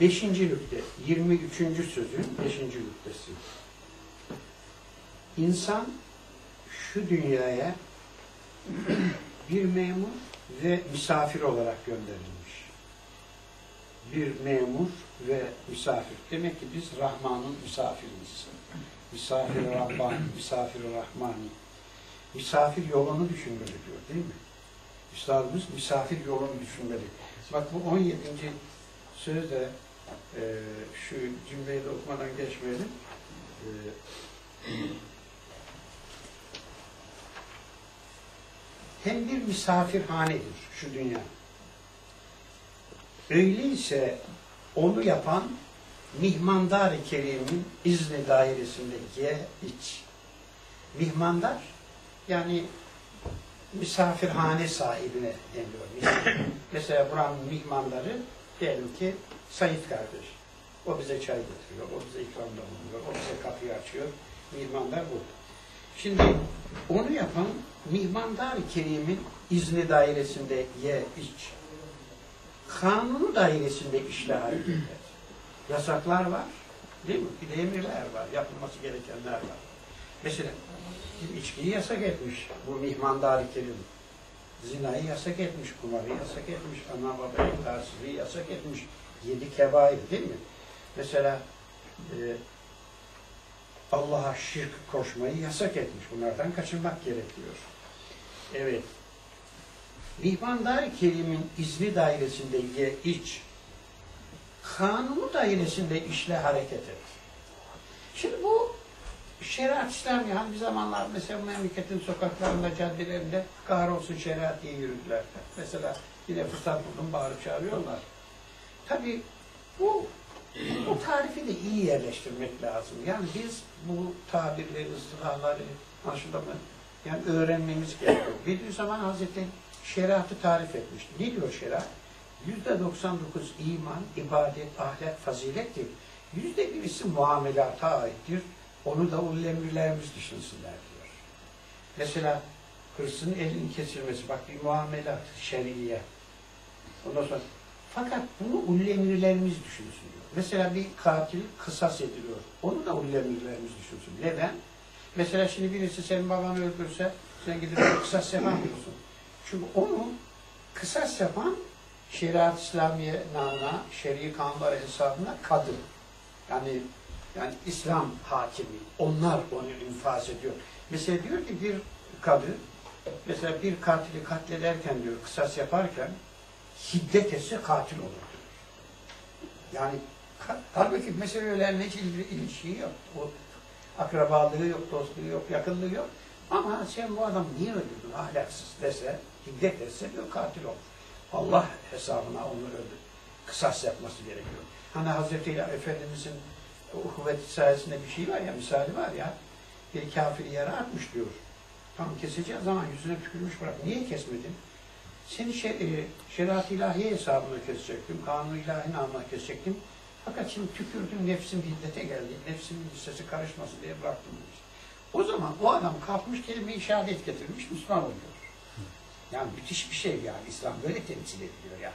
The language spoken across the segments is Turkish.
5. nükte, 23. sözün 5. nüktesi. İnsan şu dünyaya bir memur ve misafir olarak gönderilmiş. Bir memur ve misafir. Demek ki biz Rahman'ın misafiriyiz. Misafir-i Rabbani, misafir-i Rahmani. Misafir yolunu düşünmeli diyor, değil mi? Üstadımız misafir yolunu düşünmeli. Bak bu 17. sözde şu cümleyi de okumadan geçmeyelim. Hem bir misafirhanedir şu dünya. Öyleyse onu yapan mihmandar-ı kerimin izni dairesinde ye iç. Mihmandar yani misafirhane sahibine deniyor. Mesela buranın mihmanları diyelim ki Sayit kardeş. O bize çay getiriyor, o bize ikramda bulunuyor, o bize kapıyı açıyor. Mihmandar bu. Şimdi onu yapan mihmandar-ı kerimin izni dairesinde ye iç. Kanunu dairesinde işle hareket et. Yasaklar var, değil mi? Bir de emirler var, yapılması gerekenler var. Mesela içkiyi yasak etmiş bu mihmandar-ı kerim. Zinayı yasak etmiş, kumarı yasak etmiş, ana babayı tarsızlığı yasak etmiş. 7 kebair, değil mi? Mesela Allah'a şirk koşmayı yasak etmiş. Bunlardan kaçınmak gerekiyor. Evet. Mihmandar-ı kerimin izni dairesinde ye iç. Kanunu dairesinde işle hareket et. Şimdi bu şeriat İslam yani bir zamanlar mesela memleketin sokaklarında, caddelerinde kahrolsun şeriat diye yürüdüler. Mesela yine fırsat buldum, bağırıp çağırıyorlar. Tabii bu tarifi de iyi yerleştirmek lazım. Yani biz bu tabirleri, ıslahları anlaşıldı mı? Yani öğrenmemiz gerekiyor. Bediüzzaman Hazretleri şeriatı tarif etmişti. Ne diyor şeriat? %99 iman, ibadet, ahlak, fazilettir. %1'isi muamelata aittir. Onu da ulul emirlerimiz düşünsünler diyor. Mesela hırsın elinin kesilmesi, bak bir muamelat, şer'iye. Ondan sonra, fakat bunu ulul emirlerimiz düşünsün diyor. Mesela bir katil kısas ediliyor. Onu da ulul emirlerimiz düşünsün. Neden? Mesela şimdi birisi senin babanı öldürse, sen gidip kısas yapamıyorsun. Çünkü onu kısas yapan şeriat-ı İslamiye namına, şer'i kanunları hesabına kadın. Yani İslam hakimi. Onlar onu infaz ediyor. Mesela diyor ki bir kadı, mesela bir katili katlederken diyor, kısas yaparken hiddet etse katil olur diyor. Yani halbuki meselelerle hiç ilişkiyi yok. O akrabalığı yok, dostluğu yok, yakınlığı yok. Ama sen bu adam niye öldürdün ahlaksız dese, hiddet etse diyor katil olur. Allah hesabına onu öldür. Kısas yapması gerekiyor. Hani Hazreti Efendimiz'in kuvveti sayesinde bir şey var ya, misali var ya, bir kafiri yere atmış diyor. Tam keseceği zaman yüzüne tükürmüş bırak. Niye kesmedin? Seni şeriat-ı ilahiye hesabına kesecektim, kanun-u ilahi namına kesecektim. Fakat şimdi tükürdüm, nefsim hiddete geldi, nefsimin hissesi karışmasın diye bıraktım. O zaman o adam kalkmış kelime-i şehadet getirmiş, Müslüman oluyor. Yani müthiş bir şey yani, İslam böyle temsil ediliyor yani.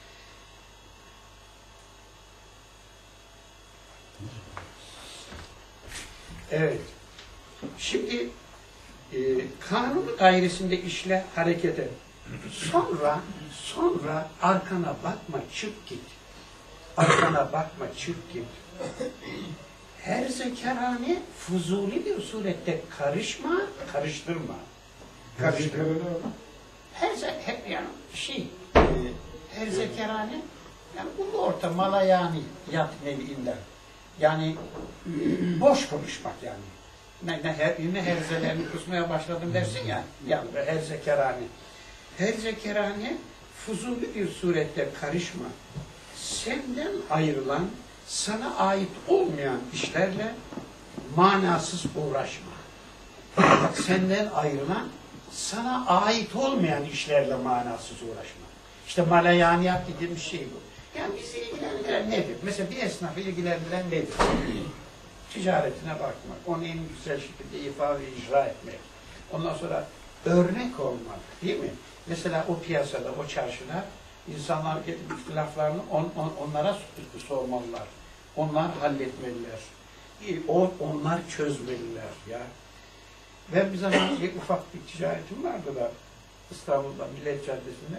Evet. Şimdi kanun dairesinde işle hareket et. Sonra arkana bakma, çık git. Arkana bakma, çık git. Her zekerane fuzuli bir surette karışma, karıştırma. Karıştırma. Her zekerane yani bu orta malayani yat neviinden. Yani boş konuşmak yani. Ne herzelerini kusmaya başladım dersin ya, yani herzekerane. Herzekerane fuzuli bir surette karışma. Senden ayrılan, sana ait olmayan işlerle manasız uğraşma. Senden ayrılan, sana ait olmayan işlerle manasız uğraşma. İşte malayaniyat dediğimiz şey bu. Yani bizi ilgilendiren nedir? Mesela bir esnafı ilgilendiren nedir? Ticaretine bakmak, onu en güzel şekilde ifa ve icra etmek. Ondan sonra örnek olmak, değil mi? Mesela o piyasada, o çarşıda İnsanlar gelip ihtilaflarını onlara sormalılar. Onlar halletmeliler. Onlar çözmeliler ya. Ben bir zaman ufak bir ticaretim vardı da İstanbul'da Millet Caddesi'nde.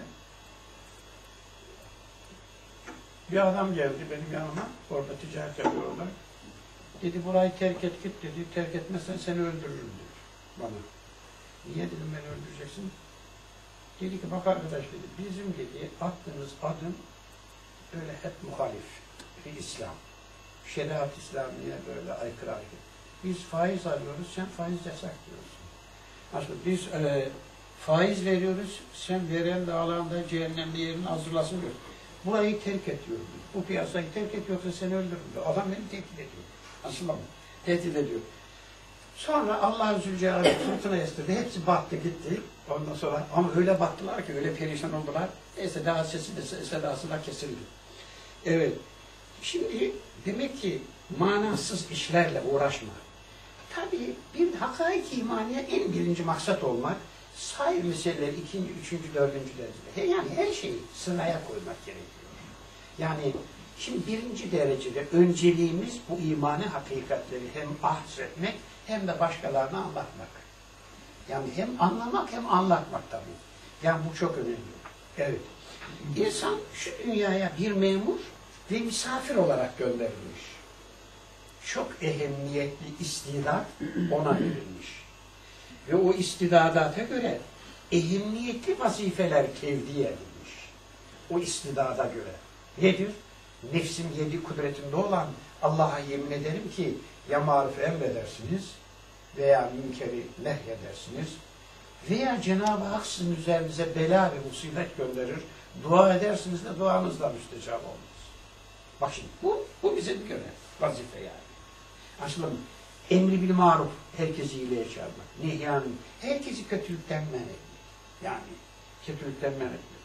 Bir adam geldi benim yanıma, orada ticaret yapıyorlar. Dedi burayı terk et git dedi, terk etmezsen seni öldürürüm dedi bana. Niye dedim beni öldüreceksin? Dedi ki bak arkadaş dedi, bizim dedi attığımız adım öyle hep muhalif bir İslam. Şeriat İslamiye böyle aykırı hareket. Biz faiz alıyoruz, sen faiz yasak diyorsun. Aslında biz faiz veriyoruz, sen veren de alan da cehennemli yerini hazırlasın diyor. Burayı terk et diyor. Bu piyasayı terk et yoksa seni öldürürüm diyor. Adam beni tehdit ediyor. Aslında tehdit ediyor. Sonra Allah Zülcelal'e fırtına estirdi. Hepsi battı gitti. Ondan sonra ama öyle battılar ki öyle perişan oldular. Neyse daha sesi de sedası da kesildi. Evet. Şimdi demek ki manasız işlerle uğraşma. Tabii bir hakaik imaniye en birinci maksat olmak, sair meseleleri ikinci, üçüncü, dördüncü derecede. Yani her şeyi sıraya koymak gerekiyor. Yani şimdi birinci derecede önceliğimiz bu imani hakikatleri hem ahsetmek hem de başkalarına anlatmak. Yani hem anlamak hem anlatmak tabii. Yani bu çok önemli. Evet. İnsan şu dünyaya bir memur ve misafir olarak gönderilmiş. Çok ehemmiyetli istidat ona verilmiş. Ve o istidadata göre ehemmiyetli vazifeler tevdi edilmiş. O istidada göre. Nedir? Nefsin yedi kudretinde olan Allah'a yemin ederim ki ya maruf emredersiniz veya münkeri nehyedersiniz veya Cenab-ı Hak sizin üzerinize bela ve musibet gönderir. Dua edersiniz de duanız da müstecab olmaz. Bak şimdi bu bize bir görev, vazife yani. Aslında emri bil maruf, herkesi iyiliğe çağırmak. Nehyanın, herkesi kötülükten men etmek. Yani kötülükten men etmek.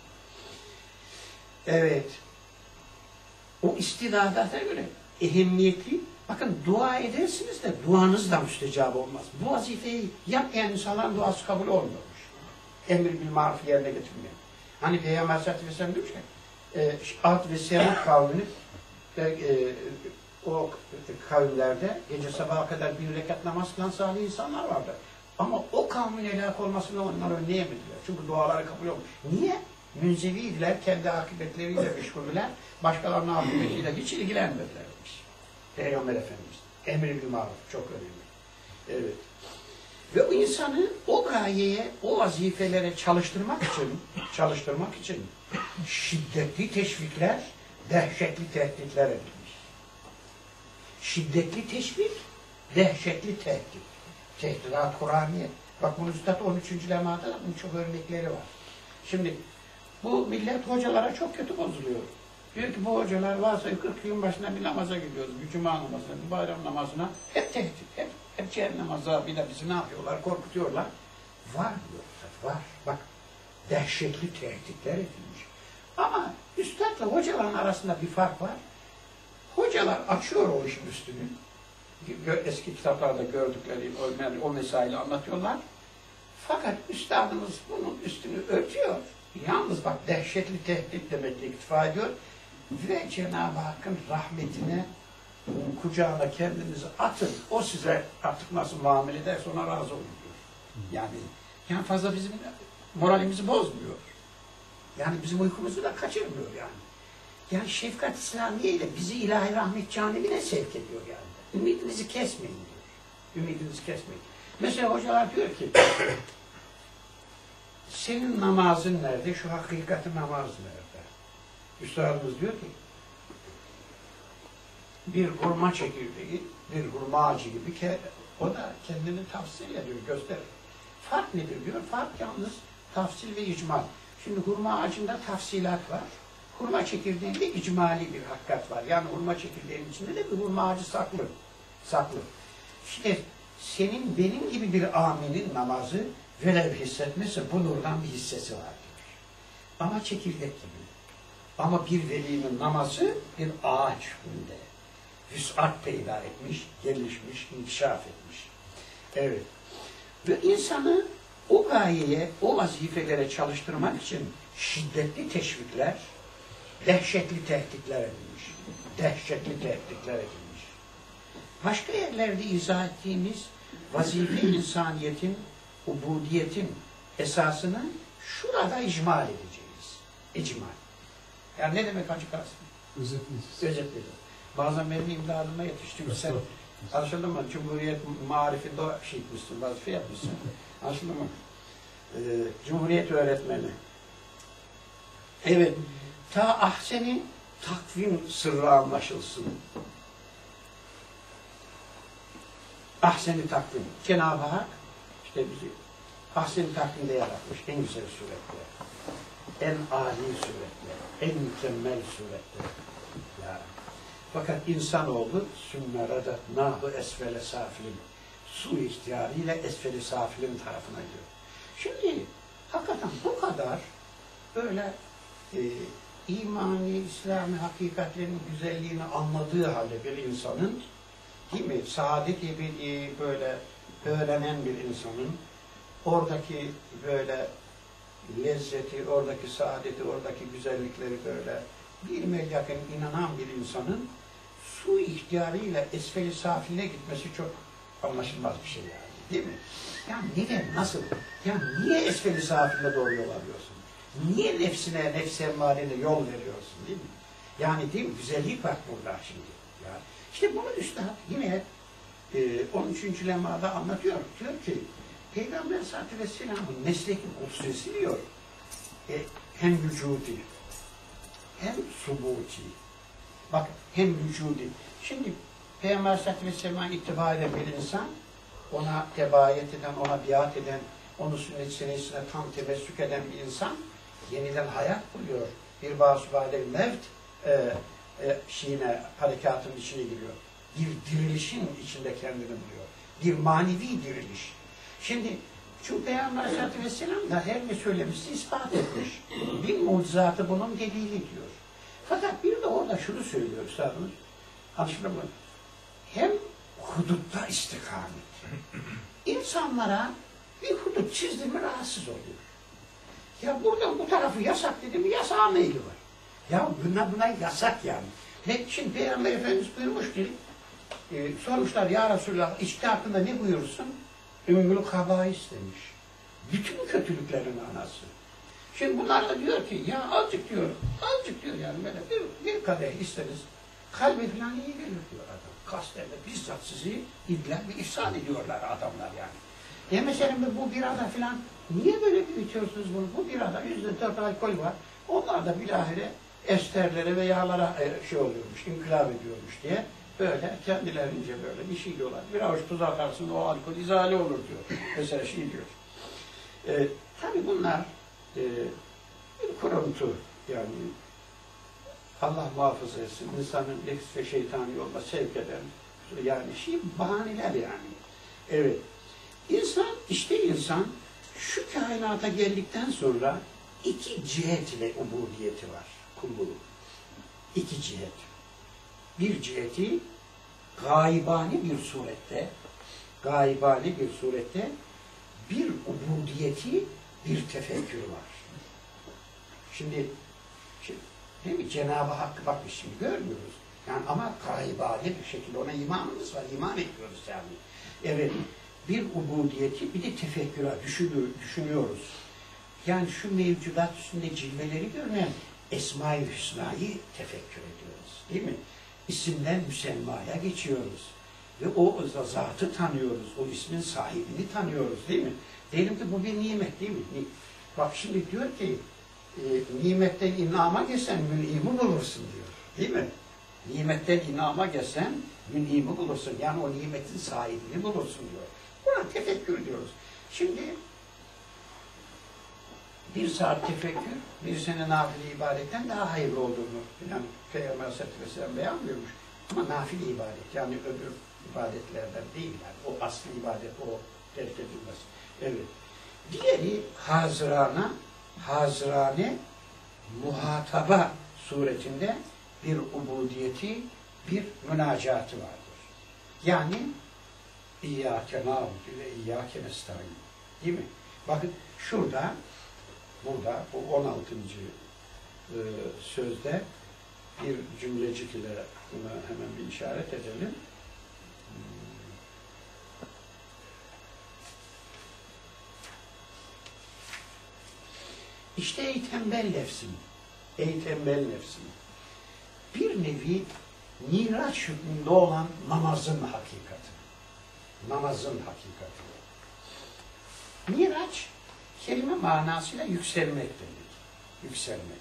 Evet. O istidadata göre ehemmiyetli. Bakın dua edersiniz de duanız da müstecab olmaz. Bu vazifeyi yapmayan insanların duası kabul olmuyormuş. Emri bil maruf yerine getirmeyen. Hani Peygamber Aleyhisselatü Vesselam demiş ki Ad ve Semud kavmini o kavimlerde gece sabaha kadar bir rekat namaz kılan salih insanlar vardı. Ama o kavmin helak olmasını onlar önleyemediler. Çünkü duaları kabul olmuyor. Niye? Münzeviydiler, kendi akıbetleriyle meşguldüler. Başkalarının akıbetiyle hiç ilgilenmedilermiş. Peygamber Efendimiz. Emri bil maruf çok önemli. Evet. Ve o insanı o gayeye, o vazifelere çalıştırmak için şiddetli teşvikler, dehşetli tehditler edilmiş. Şiddetli teşvik, dehşetli tehdit. Tehdidat Kur'aniye. Bak bunu Üstad 13. lemada da bunun çok örnekleri var. Şimdi bu millet hocalara çok kötü bozuluyor. Diyor ki bu hocalar varsa 40 yılın başına bir namaza gidiyoruz. Bir cuma namazına, bir bayram namazına. Hep tehdit, hep cehennem azabıyla bizi ne yapıyorlar, korkutuyorlar. Var diyor, var. Bak, dehşetli tehditler edilmiş. Ama üstadla hocaların arasında bir fark var. Hocalar açıyor o işin üstünü. Eski kitaplarda gördükleri o mesaili anlatıyorlar. Fakat üstadımız bunun üstünü örtüyor. Yalnız bak dehşetli tehdit demekle iktifa ediyor. Ve Cenab-ı Hakk'ın rahmetine kucağına kendinizi atın. O size artık nasıl muamele ederse ona razı olun diyor. Yani fazla bizim moralimizi bozmuyor. Yani bizim uykumuzu da kaçırmıyor yani. Yani şefkat İslamiye ile bizi ilahi rahmet canibine sevk ediyor yani. Ümidinizi kesmeyin diyor. Ümidinizi kesmeyin. Mesela hocalar diyor ki senin namazın nerede? Şu hakikati namaz nerede? Üstadımız diyor ki bir hurma çekirdeği, bir hurma ağacı gibi ki o da kendini tafsil ediyor, gösterir. Fark nedir diyor? Fark yalnız tafsil ve icmal. Şimdi hurma ağacında tafsilat var. Hurma çekirdeğinde icmali bir hakikat var. Yani hurma çekirdeğinin içinde de bir hurma ağacı saklı. İşte senin benim gibi bir aminin namazı velev hissetmezse bu nurdan bir hissesi var diyor. Ama çekirdek gibi. Ama bir velinin namazı bir ağaç önünde. Vüs'at peyda etmiş, gelişmiş, inkişaf etmiş. Evet. Ve insanı o gayeye, o vazifelere çalıştırmak için şiddetli teşvikler, dehşetli tehditler edilmiş. Dehşetli tehditler edilmiş. Başka yerlerde izah ettiğimiz vazife insaniyetin, ubudiyetin esasını şurada icmal edeceğiz. İcmal. Yani ne demek Hacı Kasım? Özetleyeceğiz. Bazen benim imdadıma yetişti. Sen anlaşıldın mı? Cumhuriyet marifinde şey etmişsin, vazife yapmışsın. Anlaşıldın mı? Cumhuriyet öğretmeni. Evet. Ta ahseni takvim sırrı anlaşılsın. Ahseni takvim. Cenab-ı Hak işte bizi ahseni takvimde yaratmış. En güzel suretle. En âli suretle. En mükemmel suretle. Yani. Fakat insanoğlu sümme radatnâhu esfele safilin. Su ihtiyarıyla esfeli safilin tarafına gidiyor. Şimdi hakikaten bu kadar böyle imani, İslami hakikatlerin güzelliğini anladığı halde bir insanın, değil mi? Saadet ebedi böyle öğrenen bir insanın oradaki böyle lezzeti, oradaki saadeti, oradaki güzellikleri böyle bilmeye yakın inanan bir insanın su ihtiyarıyla esfeli safiline gitmesi çok anlaşılmaz bir şey yani. Değil mi? Yani neden, nasıl? Yani niye esfeli safiline doğru yol alıyorsun? Niye nefsine, nefs emmarine yol veriyorsun, değil mi? Yani değil mi? Güzellik bak burada şimdi. Yani işte bunu üstad yine 13. lemada anlatıyor. Diyor ki Peygamber sallallahu aleyhi ve sellem'in mesleki kutsesi diyor. Hem vücudi, hem subuti. Bak hem vücudi. Şimdi Peygamber sallallahu aleyhi ve sellem'e ittiba eden bir insan, ona tebayet eden, ona biat eden, onun sünnet senesine tam tebessük eden bir insan yeniden hayat buluyor. Bir basubadel mevt harekatın içine giriyor. Bir dirilişin içinde kendini buluyor. Bir manevi diriliş. Şimdi çünkü Peygamber Aleyhisselatü Vesselam da her ne söylemişse ispat etmiş. Bir mucizatı bunun delili diyor. Fakat bir de orada şunu söylüyor üstadımız. Anlaşılır mı? Hem hudutta istikamet. İnsanlara bir hudut çizdi mi rahatsız oluyor. Ya buradan bu tarafı yasak dedi mi yasağa meyli var. Ya buna yasak yani. Ve şimdi Peygamber Efendimiz buyurmuş ki sormuşlar ya Resulallah içki hakkında ne buyursun? Ümmül kabais demiş. Bütün kötülüklerin anası. Şimdi bunlar da diyor ki ya azıcık diyor yani böyle bir kadeh isteriz. Kalbe falan iyi gelir diyor adam. Kastenle bizzat sizi idlen ve ihsan ediyorlar adamlar yani. Mesela bu birada falan niye böyle büyütüyorsunuz bunu? Bu birada %4 alkol var. Onlar da bilahare esterlere ve yağlara şey oluyormuş, inkılap ediyormuş diye böyle kendilerince böyle bir şey diyorlar. Bir avuç tuz atarsın o alkol izale olur diyor. Mesela şey diyor. Tabii bunlar bir kuruntu yani Allah muhafaza etsin. İnsanın nefs ve şeytani yoluna sevk eden yani bahaneler yani. Evet. İnsan şu kainata geldikten sonra iki cihet ile ubudiyeti var. Kulluğu. İki cihet. Bir ciheti gaibani bir surette bir ubudiyeti, bir tefekkür var. Şimdi değil mi? Cenab-ı Hakk'ı bak biz şimdi görmüyoruz. Yani ama gaibani bir şekilde ona imanımız var. İman ediyoruz yani. Evet. Bir ubudiyeti bir de tefekküra düşünüyoruz. Yani şu mevcudat üstünde cilveleri görünen Esma-i Hüsna'yı tefekkür ediyoruz. Değil mi? İsimden müsemmaya geçiyoruz. Ve o zatı tanıyoruz. O ismin sahibini tanıyoruz. Değil mi? Diyelim ki bu bir nimet değil mi? Bak şimdi diyor ki nimetten inama geçsen mün'imi bulursun diyor. Değil mi? Nimetten inama geçsen mün'imi bulursun. Yani o nimetin sahibini bulursun diyor. Buna tefekkür diyoruz. Şimdi bir saat tefekkür, bir sene nafile ibadetten daha hayırlı olduğunu yani Peygamber Aleyhisselatü Vesselam beyan buyurmuş. Ama nafile ibadet yani öbür ibadetlerden değil yani. O asli ibadet, o terk edilmez. Evet. Diğeri hazırane muhataba suretinde bir ubudiyeti, bir münacatı vardır. Yani İyyâke nâbudu ve iyyâke nestaîn. Değil mi? Bakın şurada burada bu 16. Sözde bir cümlecik ile buna hemen bir işaret edelim. İşte ey tembel nefsim, ey tembel nefsim, bir nevi Miraç hükmünde olan namazın hakikati. Namazın hakikati. Miraç, kelime manasıyla yükselmek demek. Yükselmek.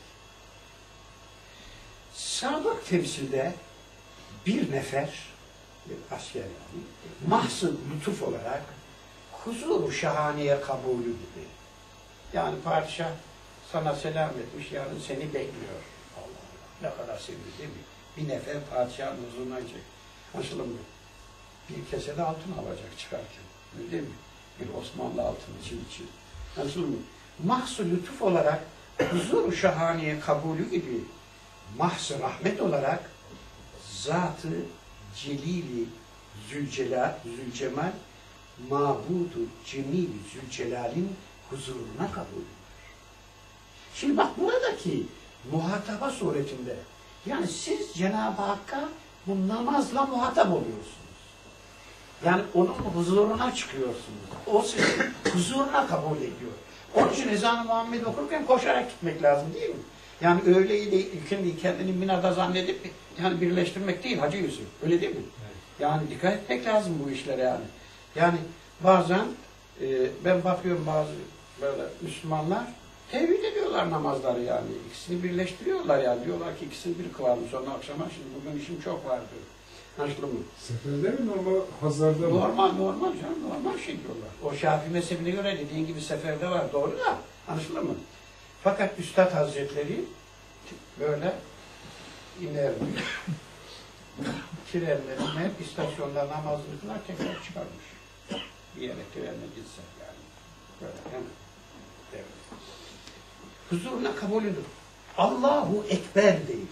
Sabık temsilde bir nefer, bir asker yani, mahzı lütuf olarak huzur-u şahaneye kabulü gibi. Yani padişah sana selam etmiş, yarın seni bekliyor. Allah Allah, ne kadar sevdi değil mi? Bir nefer padişahın huzuruna gidecek. Anlaşılır mı? Bir kesede altın alacak çıkarken. Öyle değil mi? Bir Osmanlı altını için. Anlaşılır mı? Mahz-ı lütuf olarak huzur-u şahaneye kabulü gibi mahz-ı rahmet olarak Zat-ı Celili Zülcemal Mabudu Cemil Zülcelal'in huzuruna kabul edilir. Şimdi bak buradaki muhataba suretinde yani siz Cenab-ı Hakk'a bu namazla muhatap oluyorsunuz. Yani onun huzuruna çıkıyorsunuz. O sizi huzuruna kabul ediyor. Onun için Ezan-ı Muhammed okurken koşarak gitmek lazım değil mi? Yani öğleyi de ikindi kendini minada zannedip yani birleştirmek değil Hacı Yusuf. Öyle değil mi? Evet. Yani dikkat etmek lazım bu işlere yani. Yani bazen ben bakıyorum bazı böyle Müslümanlar tevhid ediyorlar namazları yani. İkisini birleştiriyorlar yani. Diyorlar ki ikisini bir kılalım sonra akşama şimdi bugün işim çok vardı. Anlaşıldı mı? Seferde mi normal hazarda mı? Normal canım normal şey diyorlar. O Şafii mezhebine göre dediğin gibi seferde var doğru da anlaşıldı mı? Fakat Üstad Hazretleri böyle iner trenlerin hep istasyonda namazını kılar tekrar çıkarmış. Bir yere trenle gitse yani. Böyle hemen. Evet. Huzuruna kabul edilir. Allahu Ekber deyip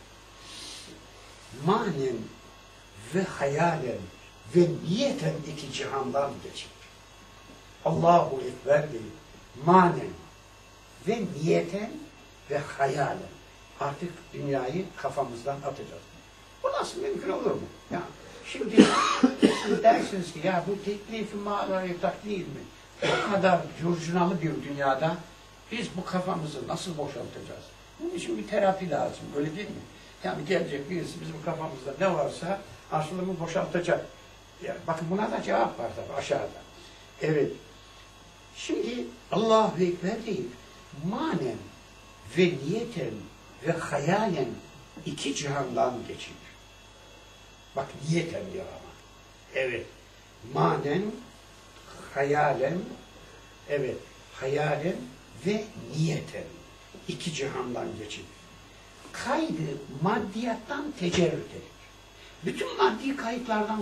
manen ve hayalen ve niyeten iki cihandan geçip Allahu Ekber deyip manen ve niyeten ve hayalen artık dünyayı kafamızdan atacağız. Bu nasıl mümkün olur mu? Ya, şimdi siz dersiniz ki ya bu teklifi mağarayı takdir mi? O kadar curcunalı bir dünyada biz bu kafamızı nasıl boşaltacağız? Bunun için bir terapi lazım. Öyle değil mi? Yani gelecek birisi bizim kafamızda ne varsa aslında boşaltacak. Yani bakın buna da cevap var tabi aşağıda. Evet. Şimdi Allahu Ekber deyip manen ve niyeten ve hayalen iki cihandan geçip bak niyeten diyor ama. Evet. Manen, hayalen, evet, hayalen ve niyeten iki cihandan geçip kaydı maddiyattan tecerrüt edip bütün maddi kayıtlardan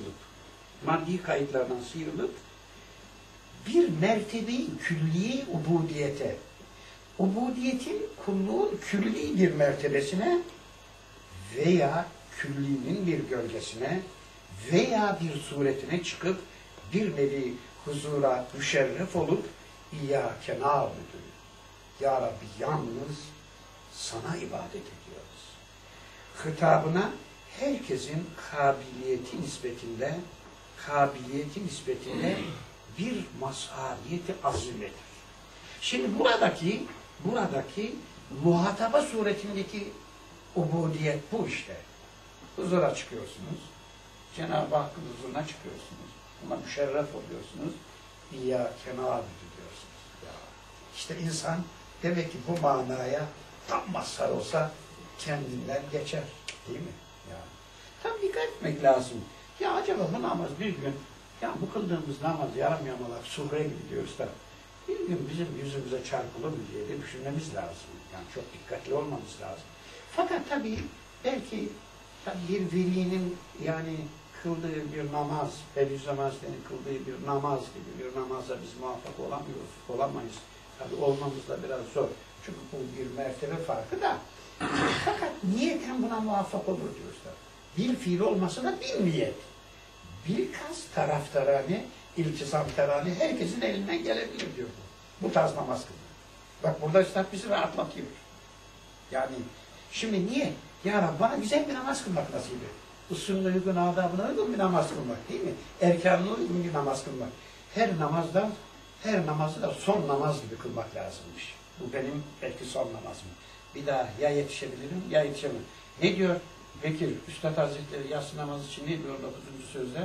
sıyrılıp bir mertebe-i külliye ubudiyete ubudiyetin kulluğun külli bir mertebesine veya küllinin bir gölgesine veya bir suretine çıkıp bir nevi huzura müşerref olup İyyâke nâbudu. Ya Rabbi yalnız sana ibadet ediyoruz. Hitabına herkesin kabiliyeti nispetinde bir mazhariyeti azimedir. Şimdi buradaki muhataba suretindeki ubudiyet bu işte. Huzura çıkıyorsunuz. Cenab-ı Hakk'ın huzuruna çıkıyorsunuz. Ona müşerref oluyorsunuz. İyyâke nâbudu diyorsunuz. İşte insan demek ki bu manaya tam mazhar olsa kendinden geçer. Değil mi? Yani. Tam dikkat etmek lazım. Ya acaba bu namaz bir gün ya bu kıldığımız namaz yarım yamalak sureye gibi diyoruz da bir gün bizim yüzümüze çarpılır mı diye de düşünmemiz lazım. Yani çok dikkatli olmamız lazım. Fakat tabii belki bir velinin yani kıldığı bir namaz, Bediüzzaman Hazretleri'nin kıldığı bir namaz gibi bir namaza biz muvaffak olamayız. Tabii olmamız da biraz zor. Çünkü bu bir mertebe farkı da. Fakat niyeten buna muvaffak olur diyoruz da. Bir fiil olmasa da bir niyet. Birkaç taraftarane, iltisam tarane herkesin elinden gelebilir diyor bu. Bu tarz namaz kılıyor. Bak burada Üstad bizi rahatlatıyor. Yani şimdi niye? Ya Rabbi bana güzel bir namaz kılmak nasip et. Usulüne uygun, adabına uygun bir namaz kılmak değil mi? Erkanına uygun bir namaz kılmak. Her namazı da son namaz gibi kılmak lazımmış. Bu benim belki son namazım. Bir daha ya yetişebilirim ya yetişemem. Ne diyor Bekir? Üstad Hazretleri yatsı namazı için ne diyor 9. sözde?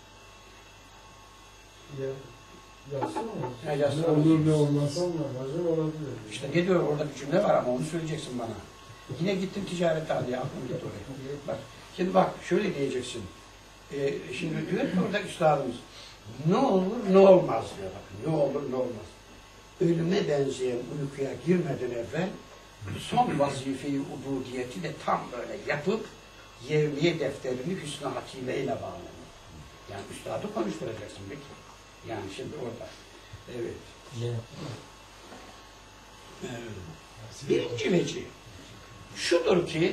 Yatsı Ya, yatsı ne namazı. olur ne olmaz. Namazı olabilir. İşte ne diyor orada bir cümle var ama onu söyleyeceksin bana. Yine gittim ticaret tarihi, aklım gitti oraya. Bak, şimdi bak şöyle diyeceksin. Şimdi diyor ki orada üstadımız, ne olur ne olmaz diyor bakın. Ne olur ne olmaz. Ölüme benzeyen uykuya girmeden evvel son vazifeyi ubudiyeti de tam böyle yapıp yevmiye defterini hüsnü hatimeyle bağlanır. Yani üstadı konuşturacaksın peki. Yani şimdi orada. Evet. Birinci veci şudur ki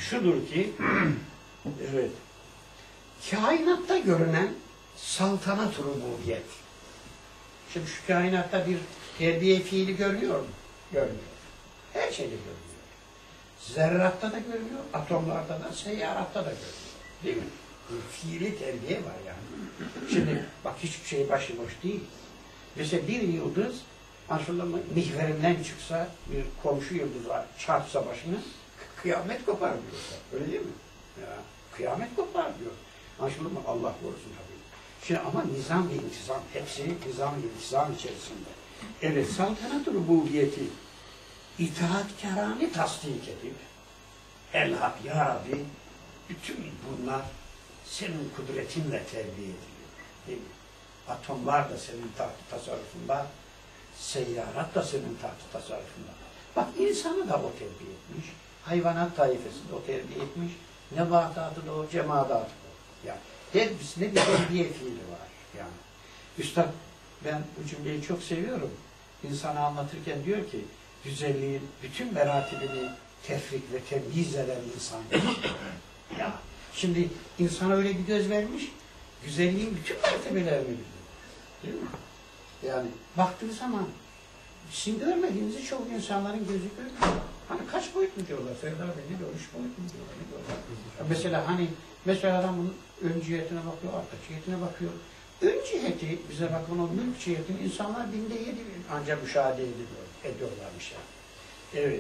evet, kainatta görünen saltanat rububiyet. Şimdi şu kainatta bir terbiye fiili görünüyor mu? Görünüyor. Her şeyde görünüyor. Zerratta da görünüyor, atomlarda da, seyyaratta da görünüyor. Değil mi? Bir fiili terbiye var yani. Şimdi bak hiçbir şey başıboş değil. Mesela bir yıldız aslında mihverinden çıksa, bir komşu yıldıza çarpsa başına, kıyamet kopar diyor. Öyle değil mi? Ya, kıyamet kopar diyor. Anlaşıldı mı? Allah korusun tabii. Şimdi ama nizam ve intizam, hepsi nizam ve intizam içerisinde. Evet, saltanat-ı rububiyeti itaatkârâne tasdik edip, El-Hak ya Rabbi, bütün bunlar senin kudretinle terbiye ediliyor. Değil mi? Atomlar da senin taht-ı tasarrufunda, seyyarat da senin taht-ı tasarrufunda. Bak insanı da o terbiye etmiş, hayvanat taifesi de o terbiye etmiş, nebatatı da o, cemaatı da o. Yani hepsinde bir terbiye fiili var. Yani Üstad, ben bu cümleyi çok seviyorum. İnsanı anlatırken diyor ki, güzelliğin bütün meratibini tefrik ve temyiz eden insan. Ya, şimdi insana öyle bir göz vermiş, güzelliğin bütün mertebelerini biliyor. Değil mi? Yani baktığı zaman sizin görmediğinizi çok insanların gözü görüyor. Hani kaç boyutlu diyorlar? Serdar Bey ne diyor? 3 boyutlu diyorlar. Ne diyorlar? Mesela adam bunun ön cihetine bakıyor, arka cihetine bakıyor. Ön ciheti, bize bakın o mülk cihetini insanlar binde 7 ancak müşahede ediyorlarmış yani. Evet.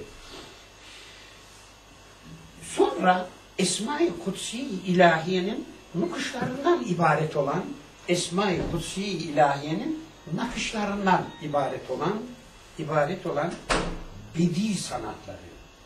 Sonra Esma-i Kutsi ilahiyenin nakışlarından ibaret olan Esma-i Kutsi ilahiyenin nakışlarından ibaret olan bedi sanatları.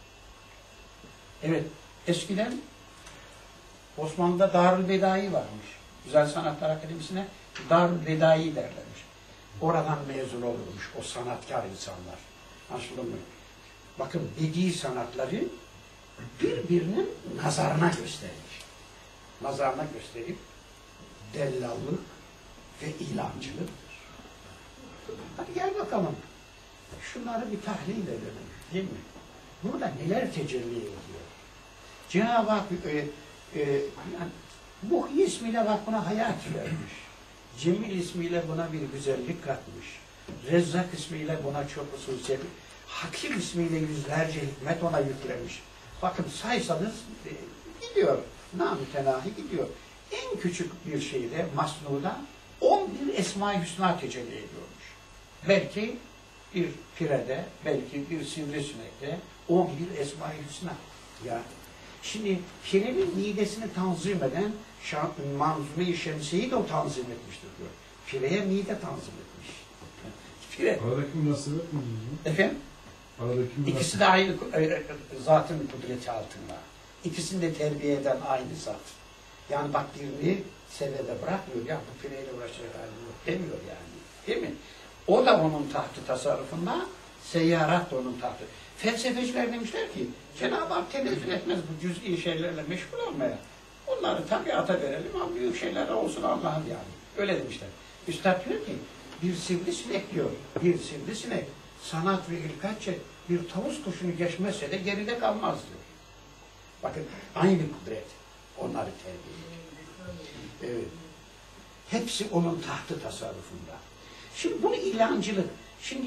Evet, eskiden Osmanlı'da Darül Bedai varmış. Güzel Sanatlar Akademisi'ne Darül Bedai derlermiş. Oradan mezun olurmuş o sanatkar insanlar. Anlaşıldı mı? Bakın bedi sanatları birbirinin nazarına gösterir. Nazarına gösterip dellallık ve ilancılıktır. Hadi gel bakalım. Şunları bir tahlil edelim. Değil mi? Burada neler tecelli ediyor? Cenab-ı Hak yani, Muhyi ismiyle bak buna hayat vermiş. Cemil ismiyle buna bir güzellik katmış. Rezzak ismiyle buna çok hususi, Hakim ismiyle yüzlerce hikmet ona yüklemiş. Bakın saysanız gidiyor. Namütenahi gidiyor. En küçük bir şeyde, masnuda 11 Esma-i Hüsna tecelli ediyormuş. Belki bir pirede, belki bir sivrisinekte 11 Esma-i Hüsna. Ya. Şimdi pirenin midesini tanzim eden Manzume-i Şemsiye'yi de o tanzim etmiştir diyor. Pireye mide tanzim etmiş. Pire. Aradaki münasebet mi diyorsun? Efendim? İkisi de aynı zatın kudreti altında. İkisini de terbiye eden aynı zat. Yani bak birini seviyede bırakmıyor. Ya bu pireyle uğraşacak hali yok demiyor yani. Değil mi? O da onun tahtı tasarrufunda, seyyarat da onun tahtı. Felsefeciler demişler ki, Cenab-ı Hak tenezzül etmez bu cüz'i şeylerle meşgul olmaya. Onları tabiata verelim ama büyük şeyler olsun Allah'ım yani. Öyle demişler. Üstad diyor ki, bir sivrisinek diyor, bir sivrisinek sanat ve ilkatçe bir tavus kuşunu geçmezse de geride kalmaz diyor. Bakın aynı kudret onları terbiye ediyor. Evet. Hepsi onun tahtı tasarrufunda. Şimdi bunu ilancılık. Şimdi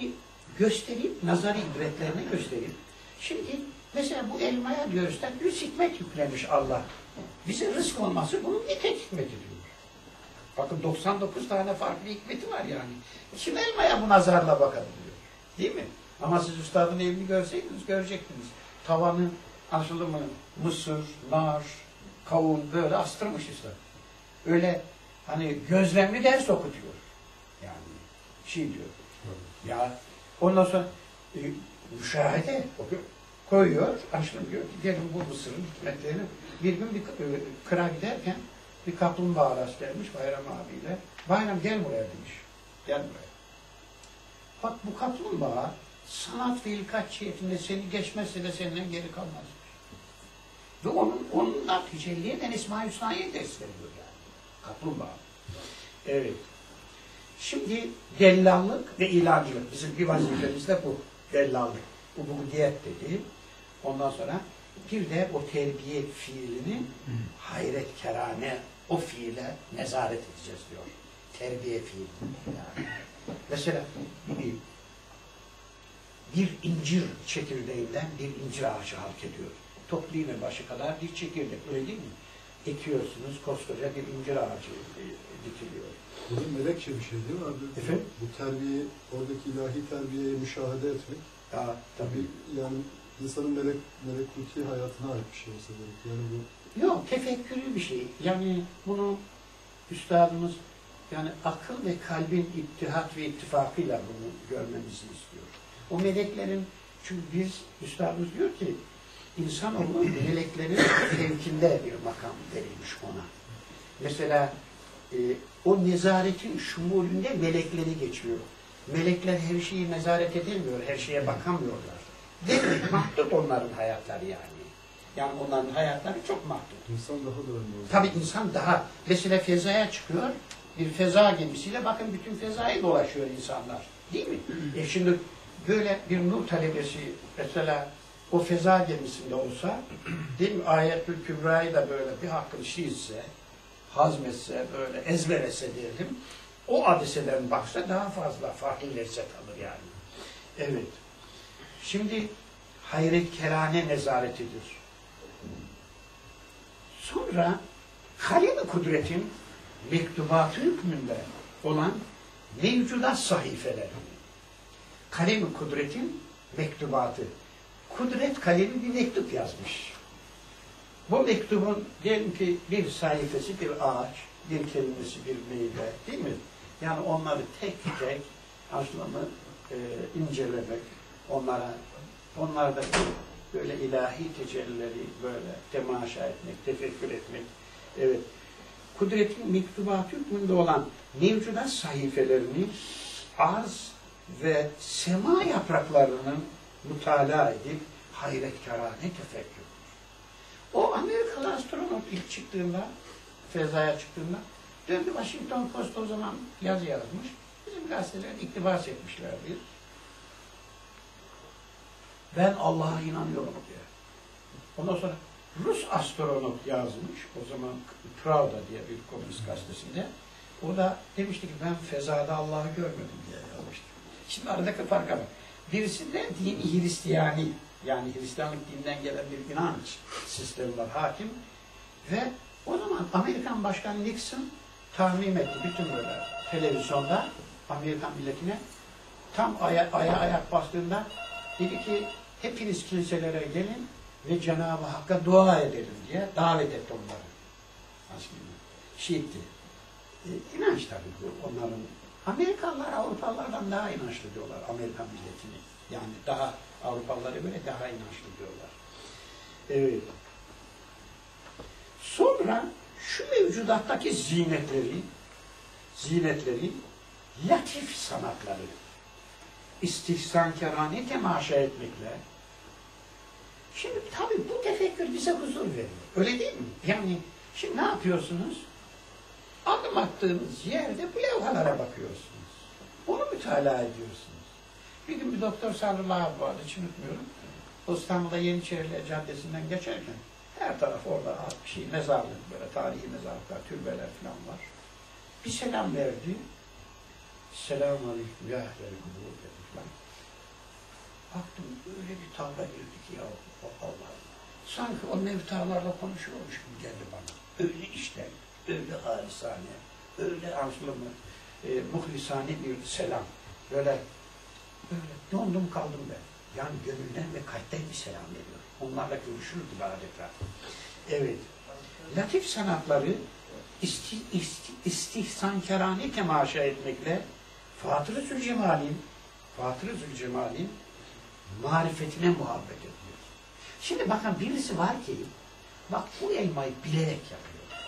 göstereyim, nazari ibretlerini göstereyim. Şimdi mesela bu elmaya diyoruz da bir hikmet yüklemiş Allah. Bize rızk olması bunun bir tek hikmeti diyor. Bakın 99 tane farklı hikmeti var yani. Kim elmaya bu nazarla bakabiliyor? Değil mi? Ama siz üstadın evini görseydiniz görecektiniz. Tavanı aşılı mı mısır, nar, kavun böyle astırmış üstad. Öyle hani gözlemli ders okutuyor. Yani şey diyor. Ya ondan sonra müşahede koyuyor, açtım diyor ki gelin bu mısırın hikmetlerini. Bir gün bir kıra giderken bir kaplumbağa rast gelmiş Bayram abiyle. Bayram gel buraya demiş. Gel buraya. Bak bu kaplumbağa sanat ve ilkat cihetinde seni geçmezse de senden geri kalmaz. Ve onunla tecelli eden İsmail Hüsna'yı ders veriyor yani. Kaplumbağa. Evet. Şimdi dellallık ve ilancılık. Bizim bir vazifemiz de bu. Dellallık. Ubudiyet dedi. Ondan sonra bir de o terbiye fiilini hayretkerane o fiile nezaret edeceğiz diyor. Terbiye fiili. Yani. Mesela bir incir çekirdeğinden bir incir ağacı halk ediyor. Toplu iğne başı kadar bir çekirdek. Öyle değil mi? Ekiyorsunuz, koskoca bir incir ağacı dikiliyor. Bu da melekçe bir şey değil mi abi? Efendim? Bu terbiye, oradaki ilahi terbiyeyi müşahede etmek. Ya, tabii. Yani insanın melekuti hayatına ait bir şey olsa gerek. Yani bu... Yok, tefekkürü bir şey. Yani bunu üstadımız yani akıl ve kalbin ittihat ve ittifakıyla bunu görmemizi istiyor. O meleklerin, çünkü biz, üstadımız diyor ki insanoğlu meleklerin fevkinde bir makam verilmiş ona. Mesela o nezaretin şumulünde melekleri geçiyor. Melekler her şeyi nezaret edilmiyor, her şeye bakamıyorlar. Ve mahdut onların hayatları yani. Yani onların hayatları çok mahdut. İnsan daha da önemli. Tabii insan daha. Mesela fezaya çıkıyor, bir feza gemisiyle bakın bütün fezayı dolaşıyor insanlar. Değil mi? Şimdi böyle bir nur talebesi mesela o feza gemisinde olsa, değil mi? Ayetül Kübra'yı da böyle bir hakkını şiirse, hazmetse, böyle ezberese diyelim, o hadiselerin baksa daha fazla farklı lezzet alır yani. Evet. Şimdi hayretkerane nezaretidir. Sonra kalem-i kudretin mektubatı hükmünde olan mevcudat sahifeleri. Kalem-i kudretin mektubatı. Kudret kalemi bir mektup yazmış. Bu mektubun diyelim ki bir sayfası bir ağaç, bir kelimesi bir meyve, değil mi? Yani onları tek tek aslında incelemek, onlarda böyle ilahi tecellileri böyle temaşa etmek, tefekkür etmek. Evet. Kudretin mektubatı hükmünde olan mevcudat sayfelerini arz ve sema yapraklarının mutalaa edip hayretkarane tefekkür. O Amerikalı astronot ilk çıktığında, fezaya çıktığında döndü Washington Post o zaman yazı yazmış. Bizim gazeteler iktibas etmişlerdir. Ben Allah'a inanıyorum diye. Ondan sonra Rus astronot yazmış. O zaman Pravda diye bir komünist gazetesinde. O da demişti ki ben fezada Allah'ı görmedim diye yazmıştı. Şimdi aradaki farka bak. Birisi de dini Hristiyani, yani Hristiyanlık dininden gelen bir inanç sistemi var hakim. Ve o zaman Amerikan Başkanı Nixon tahmin etti bütün böyle televizyonda Amerikan milletine tam ayak bastığında dedi ki hepiniz kiliselere gelin ve Cenab-ı Hakk'a dua edelim diye davet etti onları. Aslında Şiitti. İnanç tabii bu onların. Amerikalılar Avrupalılardan daha inançlı diyorlar Amerikan milletini. Yani daha Avrupalılara göre daha inançlı diyorlar. Evet. Sonra şu mevcudattaki zinetleri latif sanatları istihsankarane temaşa etmekle. Şimdi tabii bu tefekkür bize huzur veriyor. Öyle değil mi? Yani şimdi ne yapıyorsunuz? Adım attığınız yerde bu levhalara bakıyorsunuz. Onu mütalaa ediyorsunuz. Bir gün bir doktor Sarrullah abi vardı, hiç unutmuyorum. İstanbul'da Yeniçeriler Caddesi'nden geçerken her taraf orada bir şey, mezarlık, böyle tarihi mezarlıklar, türbeler falan var. Bir selam verdi. Selamun aleyküm ya ehli kubur dedi falan. Baktım öyle bir tavra girdi ki ya Allah. Sanki o mevtalarla konuşuyormuş gibi geldi bana. Öyle işten, öyle halisane, öyle anlamı, muhlisane bir selam. Böyle dondum kaldım ben. Yani gönülden ve kalpten bir selam veriyor. Onlarla görüşür gibi adeta. Evet. Latif sanatları istihsankarane temaşa etmekle Fatır-ı Zülcemal'in marifetine muhabbet ediyor. Şimdi bakın birisi var ki, bak bu elmayı bilerek yapıyor.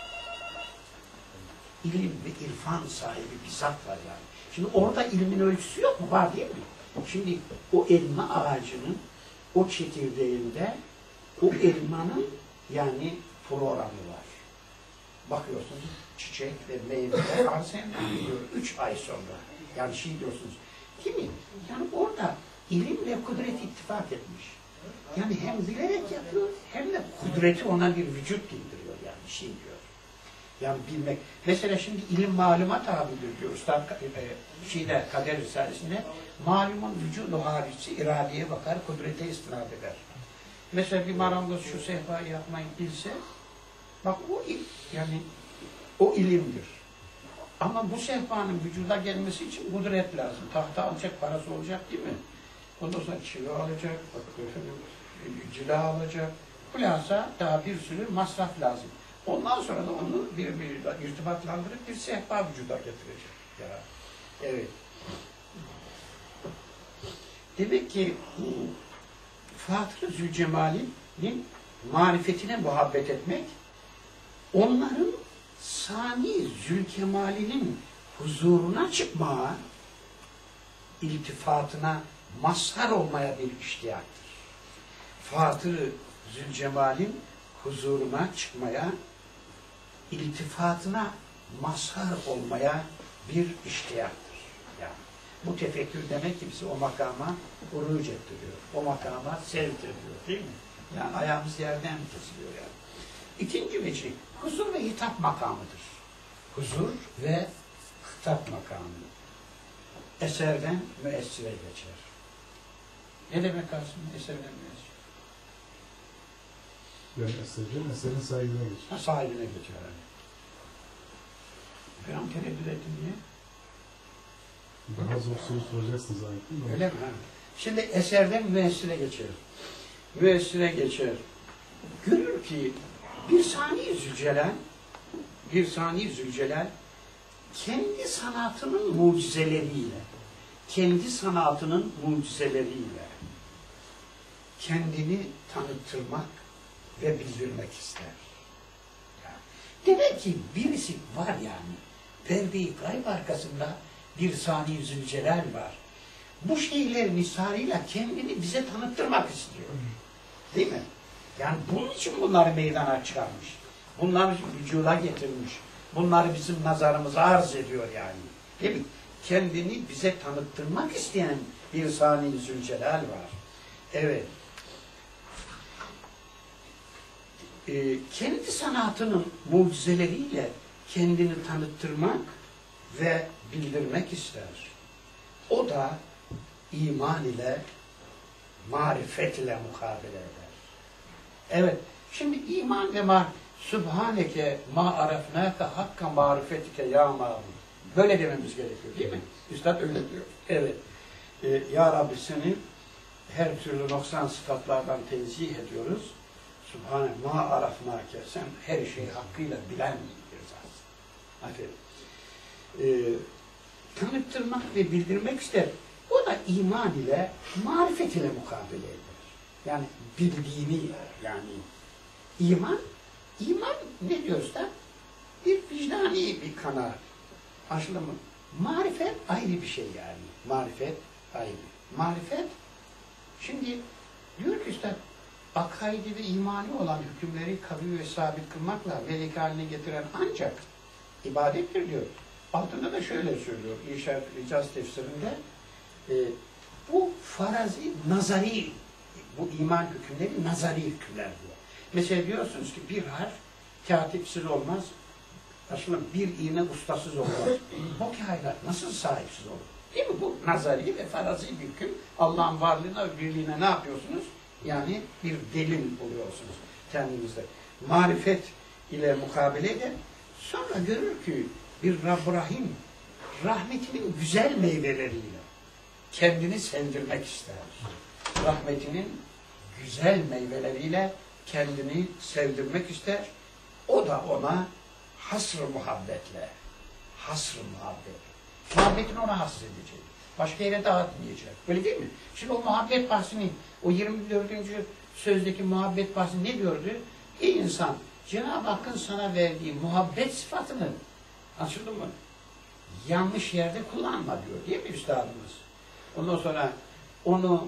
İlim ve irfan sahibi bir zat var yani. Şimdi orada ilmin ölçüsü yok mu? Var değil mi? Şimdi o elma ağacının o çekirdeğinde o elmanın yani programı var. Bakıyorsunuz çiçek ve meyveler arzenler diyor 3 ay sonra. Yani şey diyorsunuz. Değil mi? Yani orada ilimle kudret ittifak etmiş. Yani hem bilerek yapıyor hem de kudreti ona bir vücut bildiriyor yani şey diyor. Yani bilmek. Mesela şimdi ilim maluma tabidir diyor. Üstad Kader Risalesi'nde malumun vücudu harici iradeye bakar, kudrete istinad eder. Mesela bir marangoz şu sehpayı yapmayı bilse bak o yani o ilimdir. Ama bu sehpanın vücuda gelmesi için kudret lazım. Tahta alacak, parası olacak değil mi? Ondan sonra çivi alacak, cila alacak. Hulasa daha bir sürü masraf lazım. Ondan sonra da onu birbiriyle irtibatlandırıp bir sehpa vücuda getirecek. Ya. Evet. Demek ki Fatır-ı Zülcemal'in marifetine muhabbet etmek, onların Sani Zülkemal'inin huzuruna çıkmaya, iltifatına mazhar olmaya bir iştiyaktır. Fatır-ı Zülcemal'in huzuruna çıkmaya, iltifatına mazhar olmaya bir iştiyaktır. Yani bu tefekkür demek ki bizi o makama uruc ettiriyor. O makama sevdiriyor değil mi? Yani ayağımız yerden kesiliyor yani. İkinci vecih, huzur ve hitap makamıdır. Huzur ve hitap makamı. Eserden müessire geçer. Ne demek aslında eserden müessire? Yani eserin sahibine geçer. Ha, sahibine geçer. Ben tereddüt ettim diye. Daha zor soru soracaksınız zannettim. Öyle mi? Şimdi eserden müessire geçer. Müessire geçer. Görür ki bir sani Zülcelal kendi sanatının mucizeleriyle kendini tanıtırmak ve bildirmek ister. Yani, demek ki birisi var yani. Perde-i gayb arkasında bir sani Zülcelal var. Bu şeyler misaliyle kendini bize tanıttırmak istiyor. Değil mi? Yani bunun için bunları meydana çıkarmış. Bunları vücuda getirmiş. Bunları bizim nazarımıza arz ediyor yani. Değil mi? Kendini bize tanıttırmak isteyen bir sani Zülcelal var. Evet. Kendi sanatının mucizeleriyle kendini tanıttırmak ve bildirmek ister. O da iman ile, marifet ile mukabele eder. Evet, şimdi iman ve Sübhaneke ma arafnâke hakka marifetike ya mâhû. Böyle dememiz gerekiyor değil mi? Üstad öyle diyor. Evet. Ya Rabbi seni her türlü noksan sıfatlardan tenzih ediyoruz. Sübhane ma arafnâke. Sen her şeyi hakkıyla bilen bir zatsın. Aferin. Tanıttırmak ve bildirmek ister. O da iman ile, marifet ile mukabele eder. Yani bildiğini yani iman ne diyoruz da? Bir vicdani bir kanaat. Aslında mı? Marifet ayrı bir şey yani. Marifet ayrı. Marifet şimdi diyor ki üstad akaidi ve imani olan hükümleri kavi ve sabit kılmakla melek haline getiren ancak ibadettir diyor. Altında da şöyle söylüyor İrşad İcaz tefsirinde bu farazi nazari bu iman hükümleri nazari hükümler diyor. Mesela diyorsunuz ki bir harf katipsiz olmaz. Aslında bir iğne ustasız olmaz. O kainat nasıl sahipsiz olur? Değil mi? Bu nazari ve farazi bir hüküm. Allah'ın varlığına ve birliğine ne yapıyorsunuz? Yani bir delil buluyorsunuz kendinizde. Marifet ile mukabele eder. Sonra görür ki bir Rabb-ı Rahim rahmetinin güzel meyveleriyle kendini sevdirmek ister. Rahmetinin güzel meyveleriyle kendini sevdirmek ister. O da ona hasr-ı muhabbetle, hasr-ı muhabbet. Muhabbetin ona hasredecek. Başka yere dağıtmayacak. Öyle değil mi? Şimdi o muhabbet bahsini, o 24. sözdeki muhabbet bahsini ne diyordu? Ey insan, Cenab-ı Hakk'ın sana verdiği muhabbet sıfatını, anlaşıldı mı? Yanlış yerde kullanma diyor. Değil mi üstadımız? Ondan sonra onu,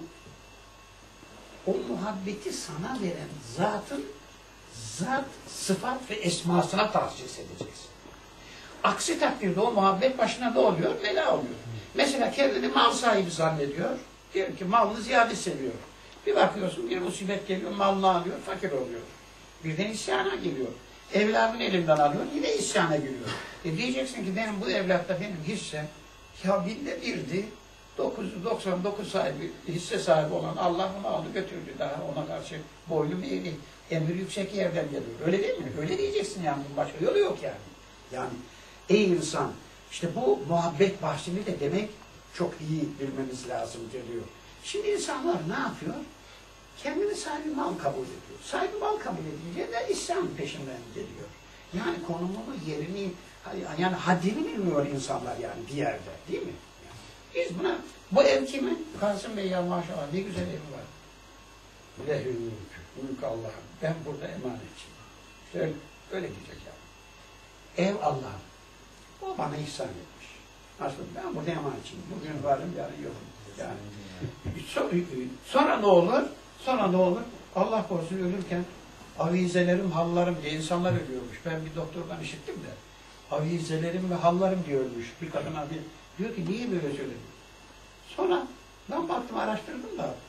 o muhabbeti sana veren zatın zat, sıfat ve esmasına tahsis edeceksin. Aksi takdirde o muhabbet başına ne oluyor? Bela oluyor. Mesela kendini mal sahibi zannediyor. Diyor ki malını ziyade seviyor. Bir bakıyorsun bir musibet geliyor, malını alıyor, fakir oluyor. Birden isyana geliyor. Evladını elinden alıyor, yine isyana giriyor. Diyeceksin ki benim bu evlatta benim hissem ya binde birdi. 999 sahibi, hisse sahibi olan Allah onu aldı götürdü. Daha ona karşı boynum eğri. Emir yüksek yerden geliyor. Öyle değil mi? Öyle diyeceksin yani. Başka yolu yok yani. Yani ey insan, işte bu muhabbet bahsini de demek çok iyi bilmemiz lazım diyor. Şimdi insanlar ne yapıyor? Kendini sahibi mal kabul ediyor. Sahibi mal kabul edince de isyan peşinden geliyor. Yani konumunu, yerini, yani haddini bilmiyor insanlar yani bir yerde. Değil mi? Biz buna, bu ev kimin? Kasım Bey ya maşallah ne güzel evi var. Lehül mülkü, mülkü Allah'ım. Ben burada emanetçiyim. İşte öyle diyecek yani. Ev Allah'ım. O bana ihsan etmiş. Aslında ben burada emanetçiyim. Bugün varım, yarın yokum. Yani. Sonra ne olur? Sonra ne olur? Allah korusun ölürken avizelerim, hallarım diye insanlar ölüyormuş. Ben bir doktordan işittim de. Avizelerim ve hallarım diye ölmüş. Bir kadın abi diyor ki niye böyle söyledin? Sonra ben baktım, araştırdım da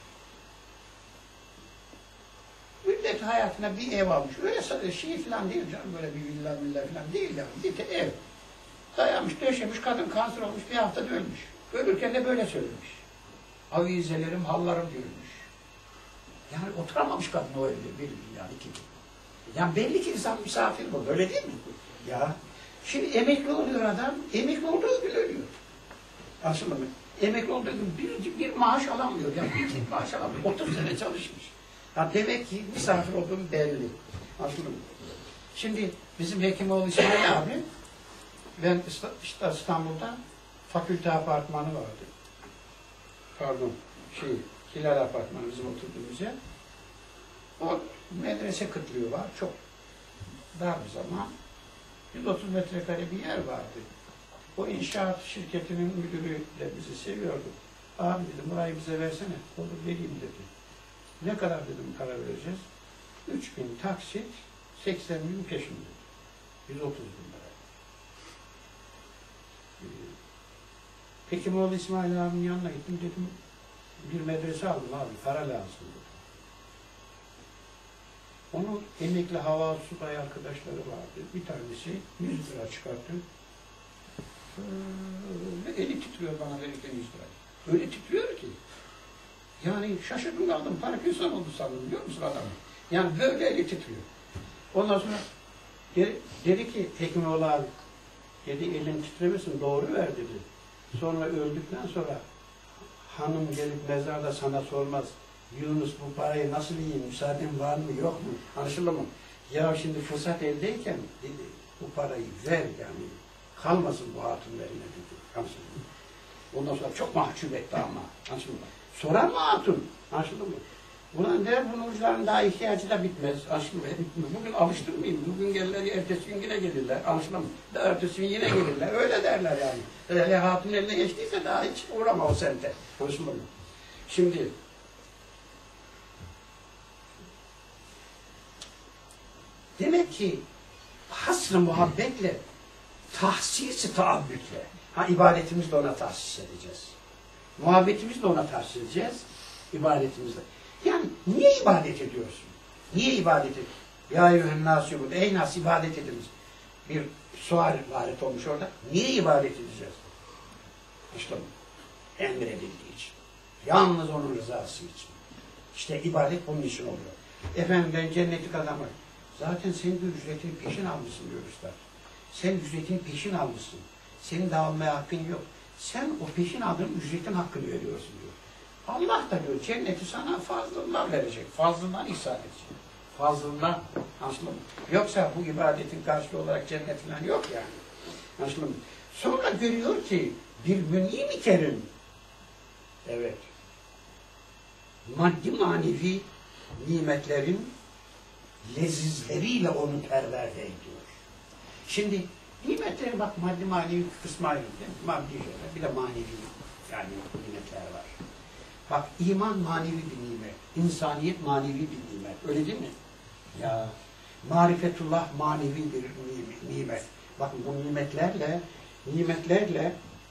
millet hayatına bir ev almış. Öyle sadece şey falan değil canım, böyle bir villa falan değil yani. Bir de ev. Dayanmış, döşemiş, kadın kanser olmuş, bir haftada ölmüş. Ölürken de böyle söylemiş. Avizelerim, hallarım diyormuş. Yani oturamamış kadın o evde bir gün yani 2 gün. Yani belli ki insan misafir bu, öyle değil mi? Ya şimdi emekli oluyor adam, emekli olduğu gün ölüyor. Aslında emekli olduğu gün bir maaş alamıyor. Yani bir maaş alamıyor. 30 sene çalışmış. Ya demek ki misafir olduğum belli. Aslında şimdi bizim Hekimoğlu İsmail abi, ben işte İstanbul'da fakülte apartmanı vardı. Pardon, Hilal apartmanı bizim oturduğumuz yer. O medrese kıtlığı var. Çok dar bir zaman. 130 metrekare bir yer vardı. O inşaat şirketinin müdürü de bizi seviyordu. Abi dedim burayı bize versene. Olur vereyim dedi. Ne kadar dedim para vereceğiz? 3000 taksit, 80 bin peşin dedi. 130 bin lira. Hekimoğlu İsmail abinin yanına gittim dedim. Bir medrese aldım abi, para lazım dedi. Onun emekli hava subay arkadaşları vardı. Bir tanesi 100 lira çıkarttı. Eli titriyor bana verirken 100 lira. Öyle titriyor ki. Yani şaşırdım kaldım. Parkinson oldu sanırım biliyor musun adam? Yani böyle eli titriyor. Ondan sonra dedi ki Hekimoğlu abi, dedi elin titremesin doğru ver dedi. Sonra öldükten sonra hanım gelip mezarda sana sormaz. Yunus bu parayı nasıl yiyeyim? Müsaaden var mı yok mu? Anlaşıldı mı? Ya şimdi fırsat eldeyken dedi, bu parayı ver yani. Kalmasın bu hatunun eline dedi. Anlaşıldı mı? Ondan sonra çok mahcup etti ama. Anlaşıldı mı? Sorar mı hatun? Anlaşıldı mı? Ulan der bunun daha ihtiyacı da bitmez. Anlaşıldı mı? Bugün alıştırmayayım. Bugün gelirler, ertesi gün yine gelirler. Anlaşıldı mı? Ertesi gün yine gelirler. Öyle derler yani. Öyle hatunun eline geçtiyse daha hiç uğrama o semte. Anlaşıldı mı? Şimdi demek ki hasr-ı muhabbetle, tahsis-i taabbütle, ibadetimizle ona tahsis edeceğiz. Muhabbetimizle ona tahsis edeceğiz, ibadetimizle. Yani niye ibadet ediyorsun? Niye ibadet ediyorsun? Ya eyyühen nâsû, ey nas ibadet ediniz. Bir sual ibadet olmuş orada. Niye ibadet edeceğiz? İşte emredildiği için. Yalnız onun rızası için. İşte ibadet bunun için oluyor. Efendim ben cennetlik adamım. Zaten sen de ücretini peşin almışsın diyor üstad. Sen ücretini peşin almışsın. Senin dağılmaya hakkın yok. Sen o peşin aldığın ücretin hakkını veriyorsun diyor. Allah da diyor cenneti sana fazlından verecek. Fazlından ihsan edecek. Fazlından. Anlaşıldı mı? Yoksa bu ibadetin karşılığı olarak cennet falan yok yani. Anlaşıldı mı? Sonra görüyor ki bir mün'im-i kerim, evet, maddi manevi nimetlerin lezizleriyle onu perverde ediyor. Şimdi nimetlerin bak maddi manevi kısmı ayrı. Maddi şeyler, bir de manevi yani nimetler var. Bak iman manevi bir nimet, insaniyet manevi bir nimet. Öyle değil mi? Ya marifetullah manevi bir nimet. Bakın bu nimetlerle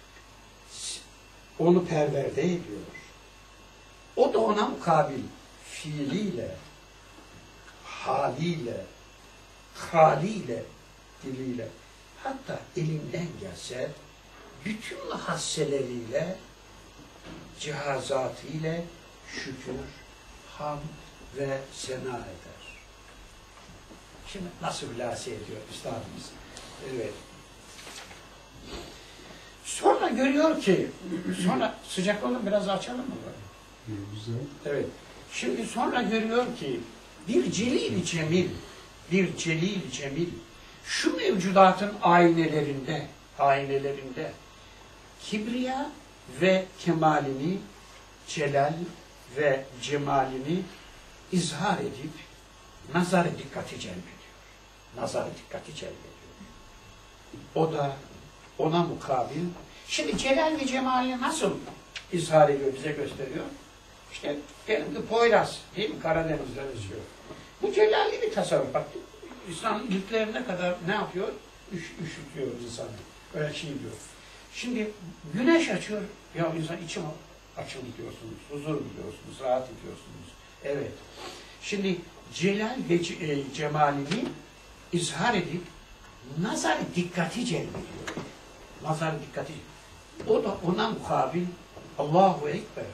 onu perverde ediyor. O da ona mukabil fiiliyle, haliyle, haliyle, diliyle, hatta elinden gelse bütün hasseleriyle, cihazatıyla şükür, hamd ve sena eder. Şimdi nasıl hülasa ediyor üstadımız? Evet. Sonra görüyor ki, sonra sıcak olun biraz açalım mı böyle? Güzel. Evet. Şimdi sonra görüyor ki bir celil-i cemil, şu mevcudatın aynelerinde kibriya ve kemalini, celal ve cemalini izhar edip nazar-ı dikkati celbediyor. Nazar-ı dikkati celbediyor. O da ona mukabil. Şimdi celal ve cemalini nasıl izhar ediyor, bize gösteriyor? İşte diyelim ki Poyraz, değil mi? Karadeniz'den esiyor. Bu celalli bir tasarruf. Bak, İslam'ın ilklerine kadar ne yapıyor? Üşütüyor insanı. Öyle şey diyor. Şimdi güneş açıyor. Ya insan içim açıldı diyorsunuz. Huzur biliyorsunuz. Rahat ediyorsunuz. Evet. Şimdi celal ve cemalini izhar edip nazar dikkati celbediyor. Nazar dikkati. O da ona mukabil Allahu Ekber.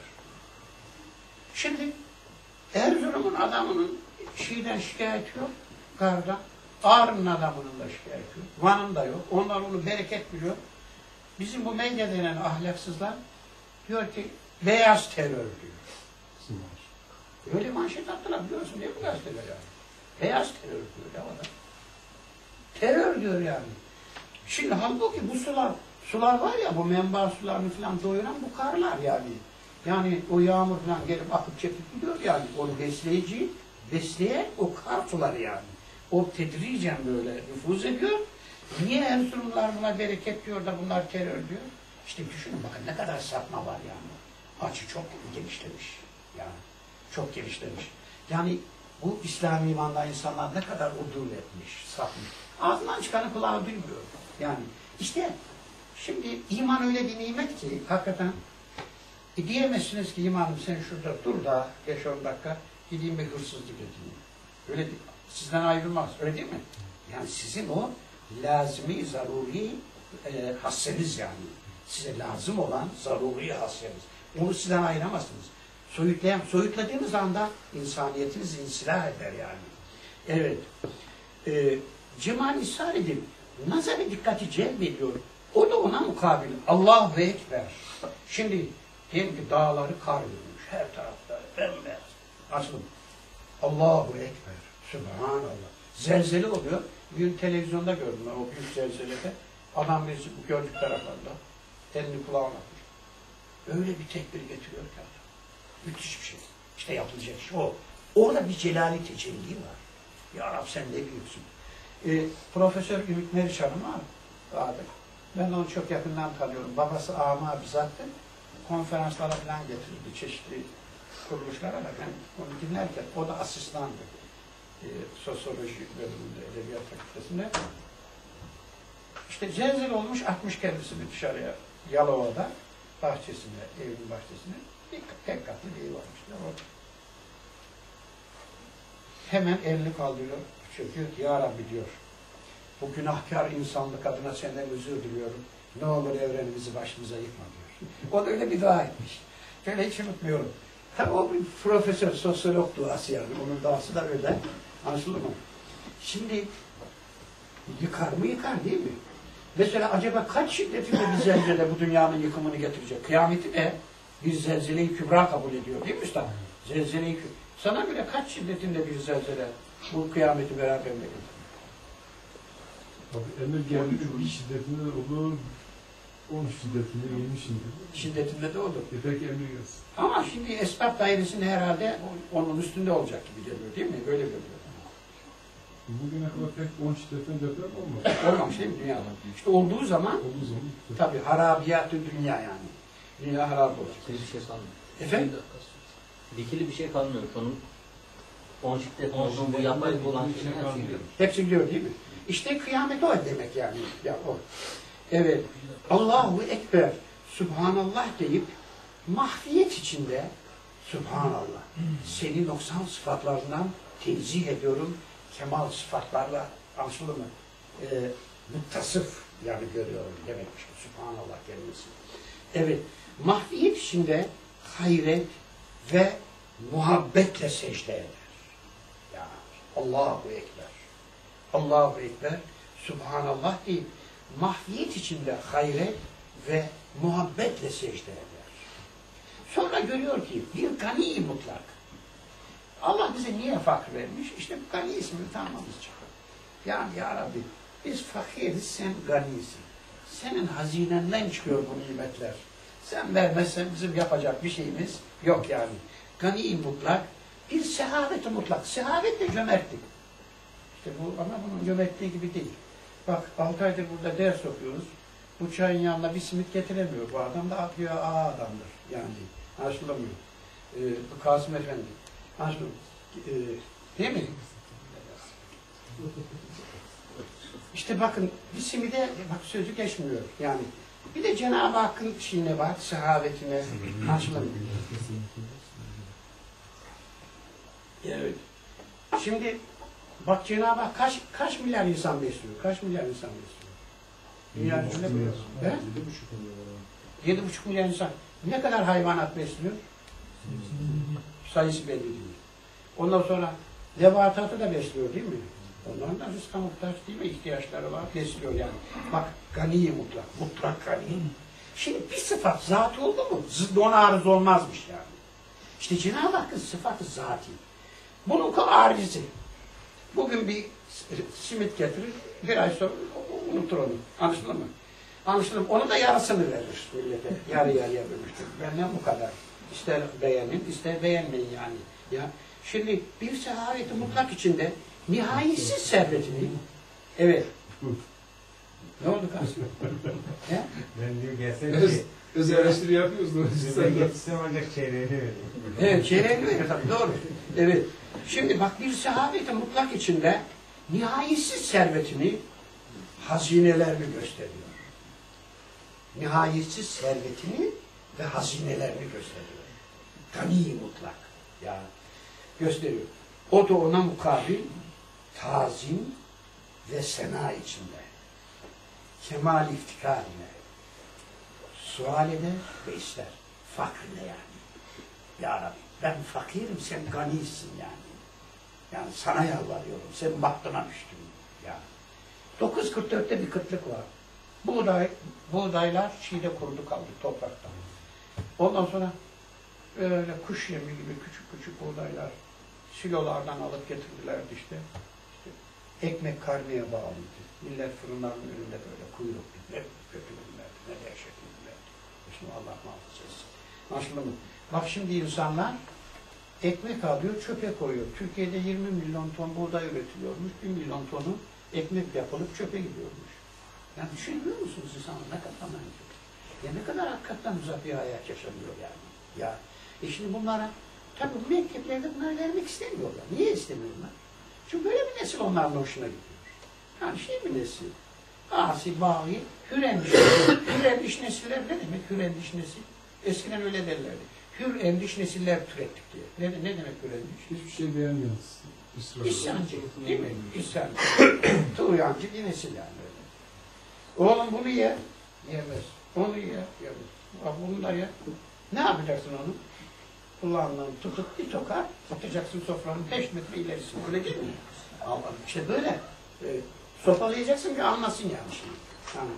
Şimdi Erzurum'un adamının şeyden şikayeti yok. Kardan. Ağrı'nın adamının da şikayeti yok. Van'ın da yok. Onlar onu bereket biliyor. Bizim bu medya denen ahlaksızlar diyor ki beyaz terör diyor. Öyle manşet attılar biliyorsun değil mi gazeteler yani? Beyaz terör diyor ya adam. Terör diyor yani. Şimdi halbuki bu sular var ya bu menba sularını falan doyuran bu karlar yani. Yani o yağmur falan gelip akıp çekip gidiyor yani. Onu besleyen o kar suları yani. O tedricen böyle nüfuz ediyor. Niye Erzurumlular buna bereket diyor da bunlar terör diyor? İşte düşünün bakın ne kadar sapma var yani. Açı çok genişlemiş. Yani çok genişlemiş. Yani bu İslami imanda insanlar ne kadar udul etmiş, sapmış. Ağzından çıkanı kulağı duymuyor. Yani işte şimdi iman öyle bir nimet ki hakikaten diyemezsiniz ki imanım sen şurada dur da 5-10 dakika gideyim bir hırsızlık edeyim. Öyle değil. Sizden ayrılmaz. Öyle değil mi? Yani sizin o lazimi, zaruri hasseniz yani. Size lazım olan zaruri hasseniz. Onu sizden ayıramazsınız. Soyutladığınız anda insaniyetiniz insilah eder yani. Evet. Cemal ishar edip nazarı dikkati celbediyor. O da ona mukabil. Allahu Ekber. Şimdi diyelim ki dağları kar görmüş. Her tarafta bembeyaz. Açılın. Allahu Ekber. Sübhanallah. Zelzele oluyor. Bir televizyonda gördüm ben o büyük zelzelede. Adam birisi bu gördük tarafında. Elini kulağına atmış. Öyle bir tekbir getiriyor ki adam. Müthiş bir şey. İşte yapılacak iş o. Orada bir celali tecelli var. Ya Rab sen ne büyüksün. Profesör Ümit Meriç Hanım vardı. Ben onu çok yakından tanıyorum. Babası ama bizattı. Konferanslara falan getirirdi. Çeşitli kuruluşlara da ben onu dinlerken o da asistandı. Sosyoloji bölümünde, Edebiyat Fakültesi'nde. İşte zelzele olmuş, atmış kendisini dışarıya Yalova'da, bahçesinde, evin bahçesinde. Bir tek katlı bir ev varmış. Hemen elini kaldırıyor, çöküyor ki ya Rabbi diyor. Bu günahkar insanlık adına senden özür diliyorum. Ne olur evrenimizi başımıza yıkma diyor. O da öyle bir dua etmiş. Böyle hiç unutmuyorum. Tabii o bir profesör, sosyolog duası yani. Onun duası da öyle. Anlaşıldı mı? Şimdi yıkar mı yıkar değil mi? Mesela acaba kaç şiddetinde bir zelzele bu dünyanın yıkımını getirecek? Kıyameti de bir zelzele-i kübra kabul ediyor değil mi usta? Zelzele-i kübra. Sana göre kaç şiddetinde bir zelzele bu kıyameti beraberinde getirecek? Abi emir geldi bir şiddetinde de olur, 10 şiddetinde, 20 şiddetinde. Şiddetinde de olur. Yeter ki emir gelsin. Ama şimdi esbab dairesinde herhalde onun üstünde olacak gibi geliyor değil mi? Böyle görüyor. Bugüne kadar pek 10 şiddetten deprem olmadı. Olmamış değil mi dünyada? İşte olduğu zaman Olduğu zaman. tabii harabiyat-ı dünya yani. Dünya harap olacak. Dikili bir şey kalmıyor. Efendim? Dikili bir şey kalmıyor. Onun 10 şiddet olduğu bu yapay olan şeyin hepsi gidiyor. Hepsi gidiyor değil mi? İşte kıyamet o demek yani. Ya o. Evet. Allahu Ekber, Subhanallah deyip mahfiyet içinde Subhanallah. Seni noksan sıfatlarından tenzih ediyorum. Kemal sıfatlarla anlaşıldı mı? Muttasıf yani görüyorum demekmiş bu Subhanallah kelimesi. Evet. Mahfiyet içinde hayret ve muhabbetle secde eder. Ya Allahu Ekber. Allahu Ekber, Subhanallah deyip mahfiyet içinde hayret ve muhabbetle secde eder. Sonra görüyor ki bir gani mutlak. Allah bize niye fakir vermiş? İşte bu gani ismini tanımamız çıkıyor. Yani ya Rabbi biz fakiriz, sen ganisin. Senin hazinenden çıkıyor bu nimetler. Sen vermezsen bizim yapacak bir şeyimiz yok yani. Gani mutlak, bir sehavet mutlak. Sehavet de cömertlik. İşte bu, ama bunun cömertliği gibi değil. Bak 6 aydır burada ders okuyoruz. Bu çayın yanına bir simit getiremiyor. Bu adam da akıyor adamdır. Yani anlaşılamıyor. Bu Kasım Efendi. Anlaşılamıyor. Değil mi? İşte bakın bir simide bak sözü geçmiyor. Yani bir de Cenab-ı Hakk'ın şeyine bak, sehavetine anlaşılamıyor. Evet. Şimdi bak Cenab-ı Hak kaç milyar insan besliyor? Kaç milyar insan besliyor? Dünya üstünde mi? 7,5 milyar insan. Ne kadar hayvanat besliyor? Sayısı belli değil. Ondan sonra nebatatı da besliyor değil mi? Onların da rızka muhtaç değil mi? İhtiyaçları var. Besliyor yani. Bak gani mutlak. Mutlak gani. Şimdi bir sıfat zatı oldu mu? Ona arız olmazmış yani. İşte Cenab-ı Hakk'ın sıfatı zati. Bunun arizi. Bugün bir simit getirir, bir ay sonra unutur onu. Anlaşıldı mı? Anlaşıldı mı? Onu da yarısını verir millete. Yarı yarıya bölmüştür. Benden bu kadar. İster beğenin, ister beğenmeyin yani. Ya şimdi bir sehaveti mutlak içinde nihayetsiz servetini, evet. Ne oldu Kasım? He? Ben diyor gelsene Öz eleştiri yapıyoruz da. ben geçsem ancak çeyreğini veriyor. Evet, çeyreğini verir tabii, doğru. Evet. Şimdi bak bir sehaveti mutlak içinde nihayetsiz servetini, hazinelerini gösteriyor. Nihayetsiz servetini ve hazinelerini gösteriyor. Gani mutlak. Ya gösteriyor. O da ona mukabil tazim ve sena içinde. Kemal iftikar ile sual eder ve ister. Fakrine yani. Ya Rabbi ben fakirim, sen ganisin yani. Yani sana yalvarıyorum, senin bahtına düştüm. Yani. 944'te bir kıtlık var. Buğdaylar çiğde kurudu kaldı toprakta. Ondan sonra öyle kuş yemi gibi küçük küçük buğdaylar silolardan alıp getirdilerdi işte. Ekmek karneye bağlıydı. Millet fırınların önünde böyle kuyruklu. Ne götürürlerdi, ne dehşetliydilerdi. Şimdi Allah muhafaza etsin. Anlaşıldı mı? Bak şimdi insanlar ekmek alıyor, çöpe koyuyor. Türkiye'de 20 milyon ton buğday üretiliyormuş. 1 milyon tonu ekmek yapılıp çöpe gidiyormuş. Yani düşünüyor musunuz insanlar ne kadar nankör? Ya ne kadar hakikaten uzak bir hayat yaşanıyor yani. Ya şimdi bunlara tabii bu mekteplerde bunları vermek istemiyorlar. Niye istemiyorlar? Çünkü böyle bir nesil onların hoşuna gidiyor. Yani bir nesil. Asi, bağı, hürendiş. Hürendiş nesiller ne demek hürendiş nesil? Eskiden öyle derlerdi. Hür endiş nesiller türettik diye. Ne demek hürendiş? Hiçbir şey beğenmiyoruz. İsyancı, değil mi? İsyancı. Tuğyancı bir nesil yani öyle. Oğlum bunu ye, yemez. Onu ye, yemez. Bak bunlar ya. Ne yapacaksın onu? Kulağından tutup bir tokat atacaksın sofranın 5 metre ilerisine. Öyle değil mi? Allah, işte böyle. Sopalayacaksın ki anlasın yani şimdi. Yani.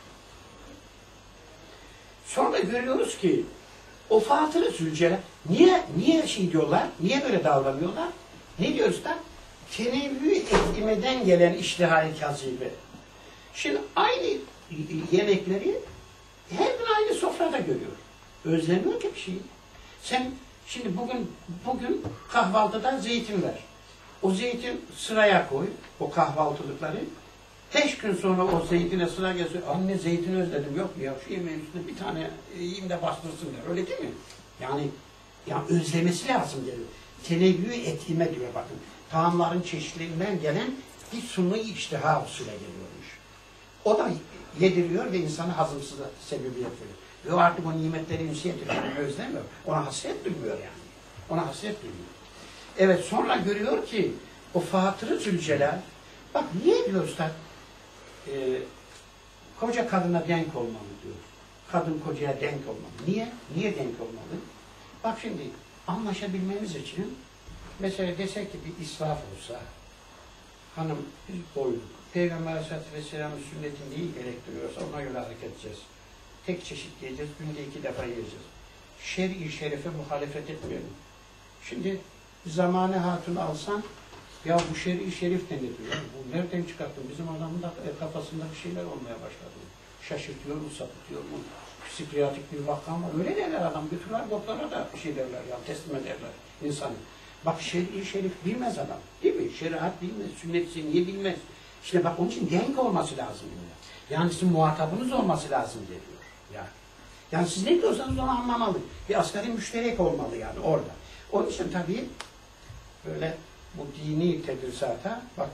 Sonra görüyoruz ki o Fatır-ı Zülcelal niye şey diyorlar? Niye böyle davranıyorlar? Ne diyoruz da? Tenevvü etmeden gelen iştihai kazibe. Şimdi aynı yemekleri her gün aynı sofrada görüyor. Özlemiyor ki bir şey. Sen şimdi bugün kahvaltıda zeytin ver. O zeytin sıraya koy, o kahvaltılıkları. 5 gün sonra o zeytine sıra geliyor. Anne zeytin özledim. Yok ya şu yemeğin üstüne bir tane yiyeyim de bastırsın der. Öyle değil mi? Yani özlemesi lazım geliyor. Tenevvü etime diyor bakın. Taamların çeşitliliğinden gelen bir sunu iştiha usule geliyormuş. O da yediriyor ve insana hazımsızlığa sebebiyet veriyor. Ve o artık o nimetleri ünsiyet ediyor, özlemiyor. Ona hasret duymuyor yani. Ona hasret duymuyor. Evet, sonra görüyor ki o Fatır-ı Zülcelal, bak niye diyor usta? Koca kadına denk olmalı diyor. Kadın kocaya denk olmalı. Niye? Niye denk olmalı? Bak şimdi anlaşabilmemiz için mesela desek ki bir israf olsa, hanım biz doyduk. Peygamber Aleyhisselatü Vesselam'ın sünnetini neyi gerektiriyorsa ona göre hareket edeceğiz. Tek çeşit yiyeceğiz, günde 2 defa yiyeceğiz. Şer-i şerife muhalefet etmeyelim. Şimdi Zamane Hatun alsan, ya bu şer-i şerif de ne diyor? Bu nereden çıkarttın? Bizim adamın da kafasında bir şeyler olmaya başladı. Şaşırtıyor mu, sapıtıyor mu? Psikiyatrik bir vakam var. Öyle derler adam. Götürürler doktora da bir şey derler ya, teslim ederler insanı. Bak şer-i şerif bilmez adam. Değil mi? Şeriat bilmez, sünneti niye bilmez? İşte bak onun için denk olması lazım. Yani sizin muhatabınız olması lazım geliyor. Yani siz ne diyorsanız onu anlamalı. Bir asgari müşterek olmalı yani orada. Onun için tabii böyle bu dini tedrisata bak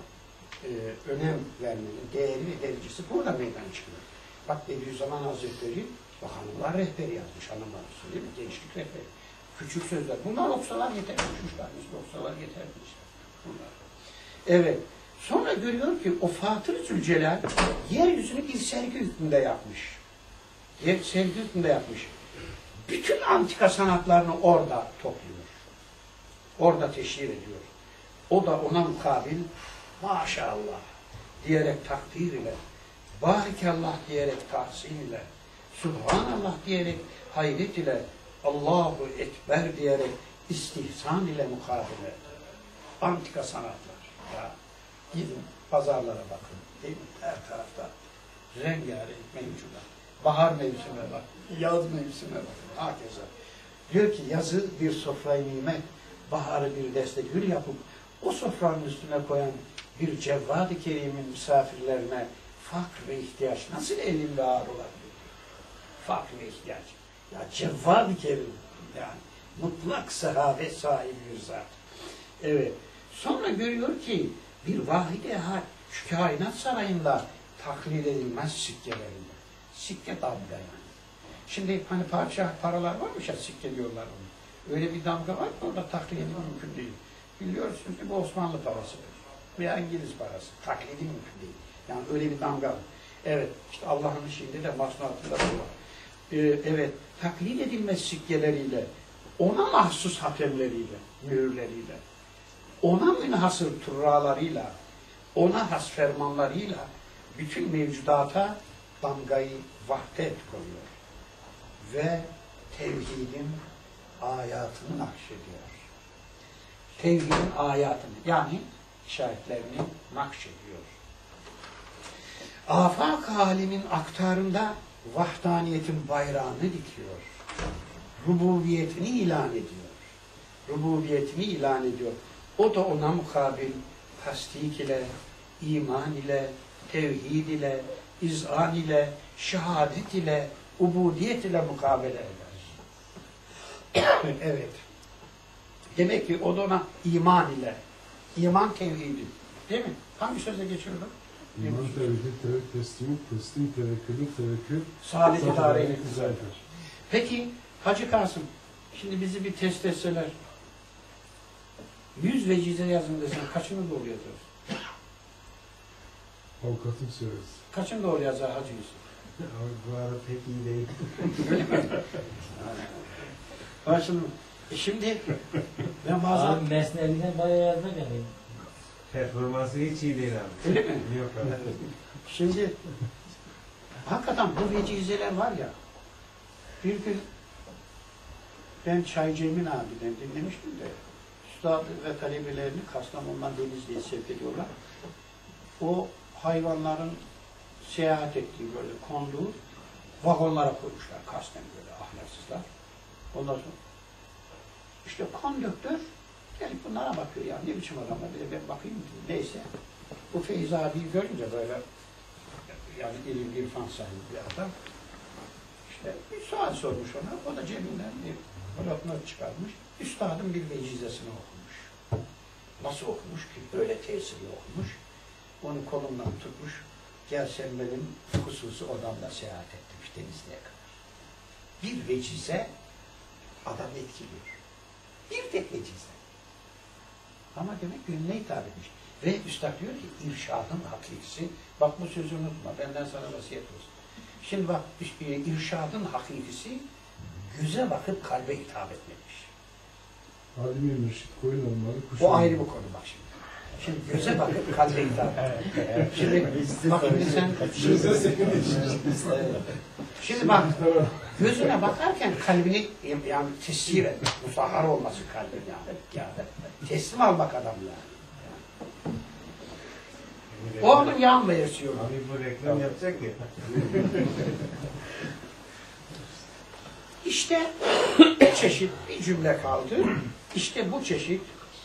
önem vermenin değeri ve derecesi burada meydana çıkıyor. Bak Bediüzzaman Hazretleri bak hanımlar rehberi yazmış, hanımlar değil mi? Gençlik rehberi. Küçük sözler. Bunlar okusalar yeter. 3 tanesi okusalar yeter işte. Bunlar. Evet. Sonra görüyor ki o Fatır-ı Zülcelal yeryüzünü bir sergi hükmünde yapmış. Sergi hükmünde yapmış. Bütün antika sanatlarını orada topluyor. Orada teşhir ediyor. O da ona mukabil maşallah diyerek takdir ile, barikallah diyerek tahsin ile, subhanallah diyerek hayret ile, Allahu Ekber diyerek istihsan ile mukabele. Antika sanatlar. Ya, gidin pazarlara bakın. Değil mi? Her tarafta rengarenk mevcuda. Bahar mevsime bak, yaz mevsime bak. Hakeza. Diyor ki yazı bir sofrayı nimet, baharı bir deste gül yapıp o sofranın üstüne koyan bir Cevvad-ı Kerim'in misafirlerine fakr ve ihtiyaç nasıl elinde ağır olabilir? Fakr ve ihtiyaç. Ya Cevvad-ı Kerim yani mutlak sahabe sahibi bir zat. Evet. Sonra görüyor ki bir vahid-i ehad şu kainat sarayında taklit edilmez sikkelerinde. Sikke damga yani. Şimdi hani paralar varmış ya sikke diyorlar onu. Öyle bir damga var ki orada taklit edilmesi mümkün değil. Biliyorsunuz ki bu Osmanlı parası veya İngiliz parası. Taklidi mümkün değil. Yani öyle bir damga var. Evet, işte Allah'ın işinde de masnuatında da var. Evet, taklit edilmez sikkeleriyle, ona mahsus hatemleriyle, mühürleriyle, ona münhasır turralarıyla, ona has fermanlarıyla bütün mevcudata damgayı vahdet koyuyor. Ve tevhidin ayatını nakşediyor. Tevhidin ayatını yani işaretlerini nakşediyor. Afak alemin aktarında vahdaniyetin bayrağını dikiyor. Rububiyetini ilan ediyor. Rububiyetini ilan ediyor. O da ona mukabil tasdik ile, iman ile, tevhid ile, izan ile, şehadet ile, ubudiyet ile mukabele eder. Evet. Demek ki o da ona iman ile, iman tevhidi. Değil mi? Hangi sözle geçiyordu? İman tevhid, teslim, tevekkül, Saadet idareyle güzeldir. Peki Hacı Kasım, şimdi bizi bir test etseler 100 vecize yazın desen kaçını doğru yazarız? Avukatım söyleriz. Kaçını doğru yazar Hacı Yusuf? Ama bu arada pek iyi değil. Şimdi ben bazen... Abi Mesnevi'den bayağı yazmak yani. Performansı hiç iyi değil abi. Öyle mi? Yok abi. Şimdi hakikaten bu vecizeler var ya, bir gün ben Çaycı Emin abiden dinlemiştim de, üstad ve talebelerini Kastamonu'dan Denizli'ye sevk ediyorlar. O hayvanların seyahat ettiği böyle konduğu vagonlara koymuşlar kasten böyle ahlaksızlar. Ondan sonra işte kondüktör gelip bunlara bakıyor ya, ne biçim adamlar, bir de ben bakayım diyor. Neyse. Bu Feyzi abiyi görünce böyle, yani ilim irfan sahibi bir adam. İşte bir sual sormuş ona. O da cebinden bir not çıkarmış. Üstadın bir vecizesini okumuş. Nasıl okumuş ki? Böyle tesirli okumuş. Onu kolumdan tutmuş. Gel sen benim hususi odamda seyahat etmiş Denizli'ye kadar. Bir vecize adam etkiliyor. Bir tek vecize. Ama demek gönlüne hitap etmiş. Ve üstad diyor ki irşadın hakikisi, bak bu sözü unutma, benden sana vasiyet olsun. Şimdi bak, irşadın hakikisi göze bakıp kalbe hitap etmekmiş. Halimi Mürşit koyun onları. O ayrı bir konu bak şimdi. Şimdi göze bakıp kalbe hitap etmek. Şimdi bak sen... Şimdi bak, gözüne bakarken kalbini yani tesir etmek, musahhar olması kalbin yani. Teslim almak adam yani. O onun yan versiyonu. Abi bu reklam yapacak ya. İşte bir çeşit bir cümle kaldı. İşte bu çeşit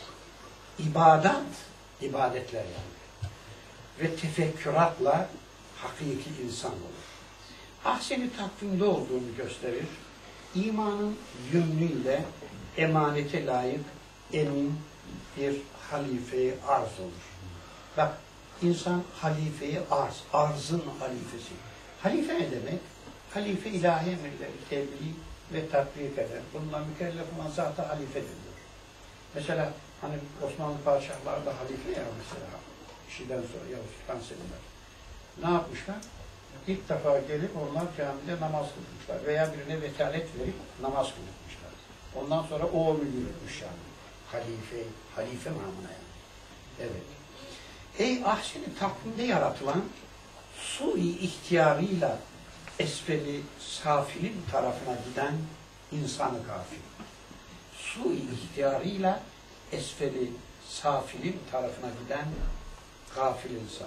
ibadetler yani. Ve tefekküratla hakiki insan olur. Ahsen-i takvimde olduğunu gösterir. İmanın yönlüyle emanete layık, emin bir halife-i arz olur. Bak, insan halife-i arz, arzın halifesi. Halife ne demek? Halife ilahi emirleri tebliğ ve tatbik eder. Bununla mükellef olan zat-ı halife deniyor. Mesela hani Osmanlı padişahları da halife ya mesela. Şi'den sonra Yavuz Sultan Selimler. Ne yapmışlar? İlk defa gelip onlar camide namaz kılmışlar. Veya birine vekalet verip namaz kılmışlar. Ondan sonra o yürütmüş yani. Halife namına yani. Evet. Ey ahsen-i takvimde yaratılan su-i ihtiyarıyla esfeli safilin tarafına giden insanı gafil. Su-i ihtiyarıyla esfeli safilin tarafına giden gafil insan.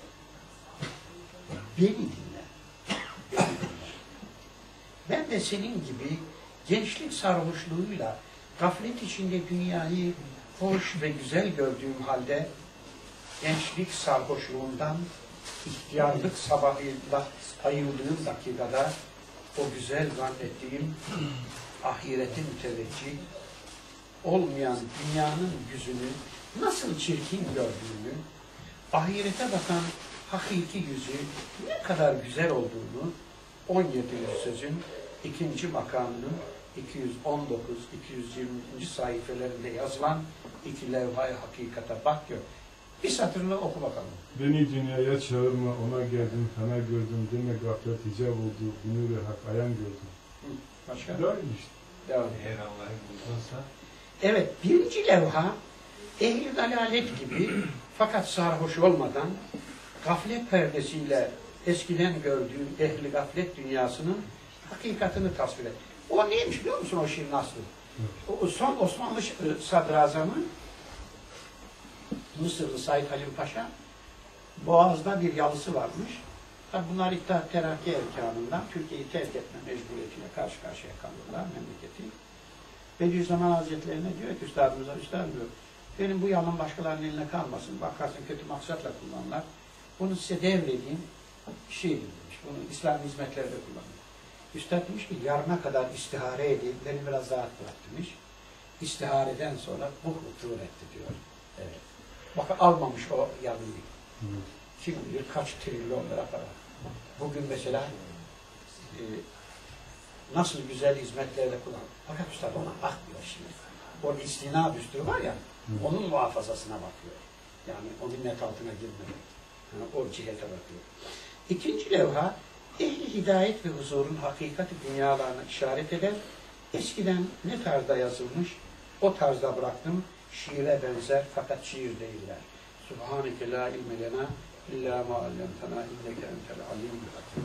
Beni dinle. Ben de senin gibi gençlik sarhoşluğuyla gaflet içinde dünyayı hoş ve güzel gördüğüm halde gençlik sarhoşluğundan ihtiyarlık sabahıyla ayırdığım dakikada o güzel zannettiğim ahirete müteveccih olmayan dünyanın yüzünü nasıl çirkin gördüğünü, ahirete bakan hakiki yüzü ne kadar güzel olduğunu 17. sözün 2. makamının 219-220. sayfelerinde yazılan iki levha-i hakikate bak gör. Bir satırını oku bakalım. Beni dünyaya çağırma, ona geldim, fena gördüm, deme gaflet hicap oldu, bunu ve hak ayan gördüm. Başka? Devam işte. Devam. Eğer Allah'ı bulursa. Evet, birinci levha ehl-i dalalet gibi fakat sarhoş olmadan gaflet perdesiyle eskiden gördüğüm ehli gaflet dünyasının hakikatini tasvir et. O neymiş biliyor musun o şiirin aslı? O son Osmanlı sadrazamı Mısırlı Said Halim Paşa Boğaz'da bir yalısı varmış. Tabi bunlar İttihat Terakki erkanından Türkiye'yi terk etme mecburiyetiyle karşı karşıya kalırlar memleketi. Bediüzzaman Hazretlerine diyor ki üstadımıza, üstadım diyor, benim bu yalın başkalarının eline kalmasın. Bakarsın kötü maksatla kullanırlar. Bunu size devredeyim şey demiş. Bunu İslam hizmetlerde kullanıyor. Üstad demiş ki yarına kadar istihare edeyim. Beni biraz rahat bırak demiş. İstihareden sonra bu hutur etti diyor. Evet. Bak almamış o yalıyı. Kim bilir kaç trilyonlara para. Bugün mesela nasıl güzel hizmetlerle kullan. Fakat üstad ona bakmıyor şimdi. O istina düsturu var ya, onun muhafazasına bakıyor. Yani o minnet altına girmiyor. Yani o cihete bakıyor. İkinci levha, ehli hidayet ve huzurun hakikati dünyalarına işaret eder. Eskiden ne tarzda yazılmış, o tarzda bıraktım. Şiire benzer fakat şiir değiller. Subhaneke la ilme lena illa ma allamtana inneke entel alimul hakim.